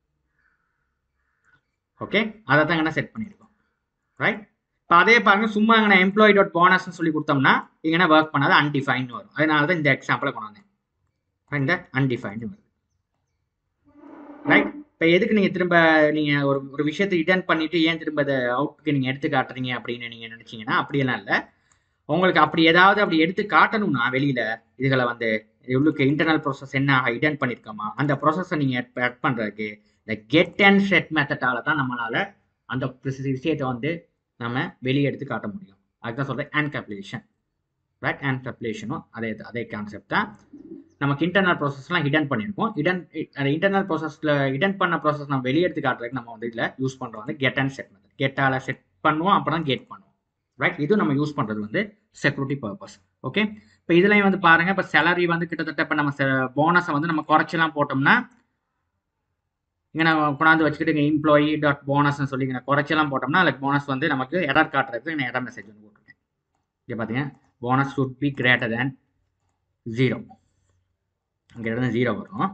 ஓகே, அதை தான் இங்கே செட் பண்ணியிருக்கோம். ரைட். இப்போ அதே பாருங்க, சும்மா இங்கே எம்ப்ளாயி டாட் போனஸ்ன்னு சொல்லி கொடுத்தோம்னா இங்கே ஒர்க் பண்ணாது, அன்டிஃபைன் வரும். அதனால தான் இந்த எக்ஸாம்பிளை கொண்டு வந்தேன். இந்த அன்டிஃபைன் வருது. ரைட். இப்போ எதுக்கு நீங்கள் திரும்ப நீங்கள் ஒரு ஒரு விஷயத்தை ரிட்டர்ன் பண்ணிட்டு ஏன் திரும்ப அதை அவுட்டுக்கு நீங்கள் எடுத்து காட்டுறீங்க அப்படின்னு நீங்கள் நினச்சிங்கன்னா அப்படியெல்லாம் இல்லை. உங்களுக்கு அப்படி ஏதாவது அப்படி எடுத்து காட்டணும்னா வெளியில் இதுகளை வந்து இவ்வளோக்கு இன்டர்னல் ப்ராசஸ் என்ன ஹிடன் பண்ணியிருக்கோமா அந்த ப்ராசஸை நீங்கள் ஆட் பண்ணுறதுக்கு இந்த கெட் அண்ட் செட் மெத்தடால தான் நம்மளால் அந்த விஷயத்தை வந்து நம்ம வெளியே எடுத்து காட்ட முடியும். அதுதான் சொல்கிறேன் என்கேப்சுலேஷன். ரைட். என்கேப்சுலேஷனும் அதே அதே கான்செப்ட் தான். நமக்கு இன்டர்னல் ப்ராசஸ்லாம் ஹிடன் பண்ணியிருக்கோம். ஹிடன் அந்த இன்டர்னல் ப்ராசஸில் ஹிடன் பண்ண ப்ராசஸ் நம்ம வெளியே எடுத்து காட்டுறதுக்கு நம்ம வந்து இதில் யூஸ் பண்ணுறோம் வந்து கெட் அண்ட் செட் மெத்தட். கெட்டால் செட் பண்ணுவோம், அப்புறம் கெட் பண்ணுவோம். ரைட். இது நம்ம யூஸ் பண்ணுறது வந்து செக்யூரிட்டி பர்பஸ். ஓகே. இப்போ இதுலையும் வந்து பாருங்க, இப்போ சேலரி வந்து கிட்டத்தட்ட இப்போ நம்ம போனஸை வந்து நம்ம குறைச்சலாம் போட்டோம்னா இங்கே நான் கொண்டாந்து வச்சுக்கிட்டு இங்கே எம்ப்ளாயி டாட் போனஸ்ன்னு சொல்லி இங்கே குறைச்சலாம் போட்டோம்னா அதுக்கு போனஸ் வந்து நமக்கு எரர் காட்டுறதுக்கு நான் எரர் மெசேஜ் வந்து போட்டிருக்கேன். இங்கே பார்த்தீங்கன்னா bonus should be greater than zero, greater than zero வரும்.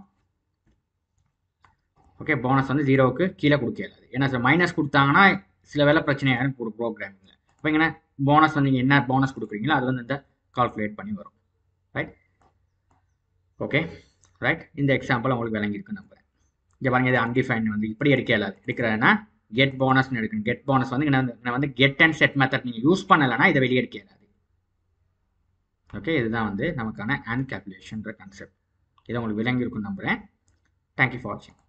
ஓகே, போனஸ் வந்து ஜீரோவுக்கு கீழே கொடுக்க இயலாது. ஏன்னா சார் மைனஸ் கொடுத்தாங்கன்னா சில வேலை பிரச்சனையாக இருக்கும் ப்ரோக்ராமிங்கில். இப்போ இங்கே போனஸ் வந்து நீங்கள் என்ன போனஸ் கொடுக்குறீங்களோ அது வந்து இந்த கால்குலேட் பண்ணி வரும். ரைட். Okay right. இந்த எக்ஸாம்பிள் உங்களுக்கு விளங்கியிருக்குன்னு நம்புறேன். இங்கே பாருங்க, இது அன்டிஃபைன் வந்து இப்படி எடுக்க இயலாது. எடுக்கிறதுனா கெட் போனஸ்ன்னு எடுக்கணும். கெட் போனஸ் வந்து நான் வந்து கெட் அண்ட் செட் மெத்தட் நீங்கள் யூஸ் பண்ணலைன்னா இதை வெளியே எடுக்க இயலாது. ஓகே, இதுதான் வந்து நமக்கான என்கேப்சுலேஷன்ற கான்செப்ட். இதை உங்களுக்கு விளங்கியிருக்குன்னு நம்புகிறேன். தேங்க்யூ ஃபார் வாட்சிங்.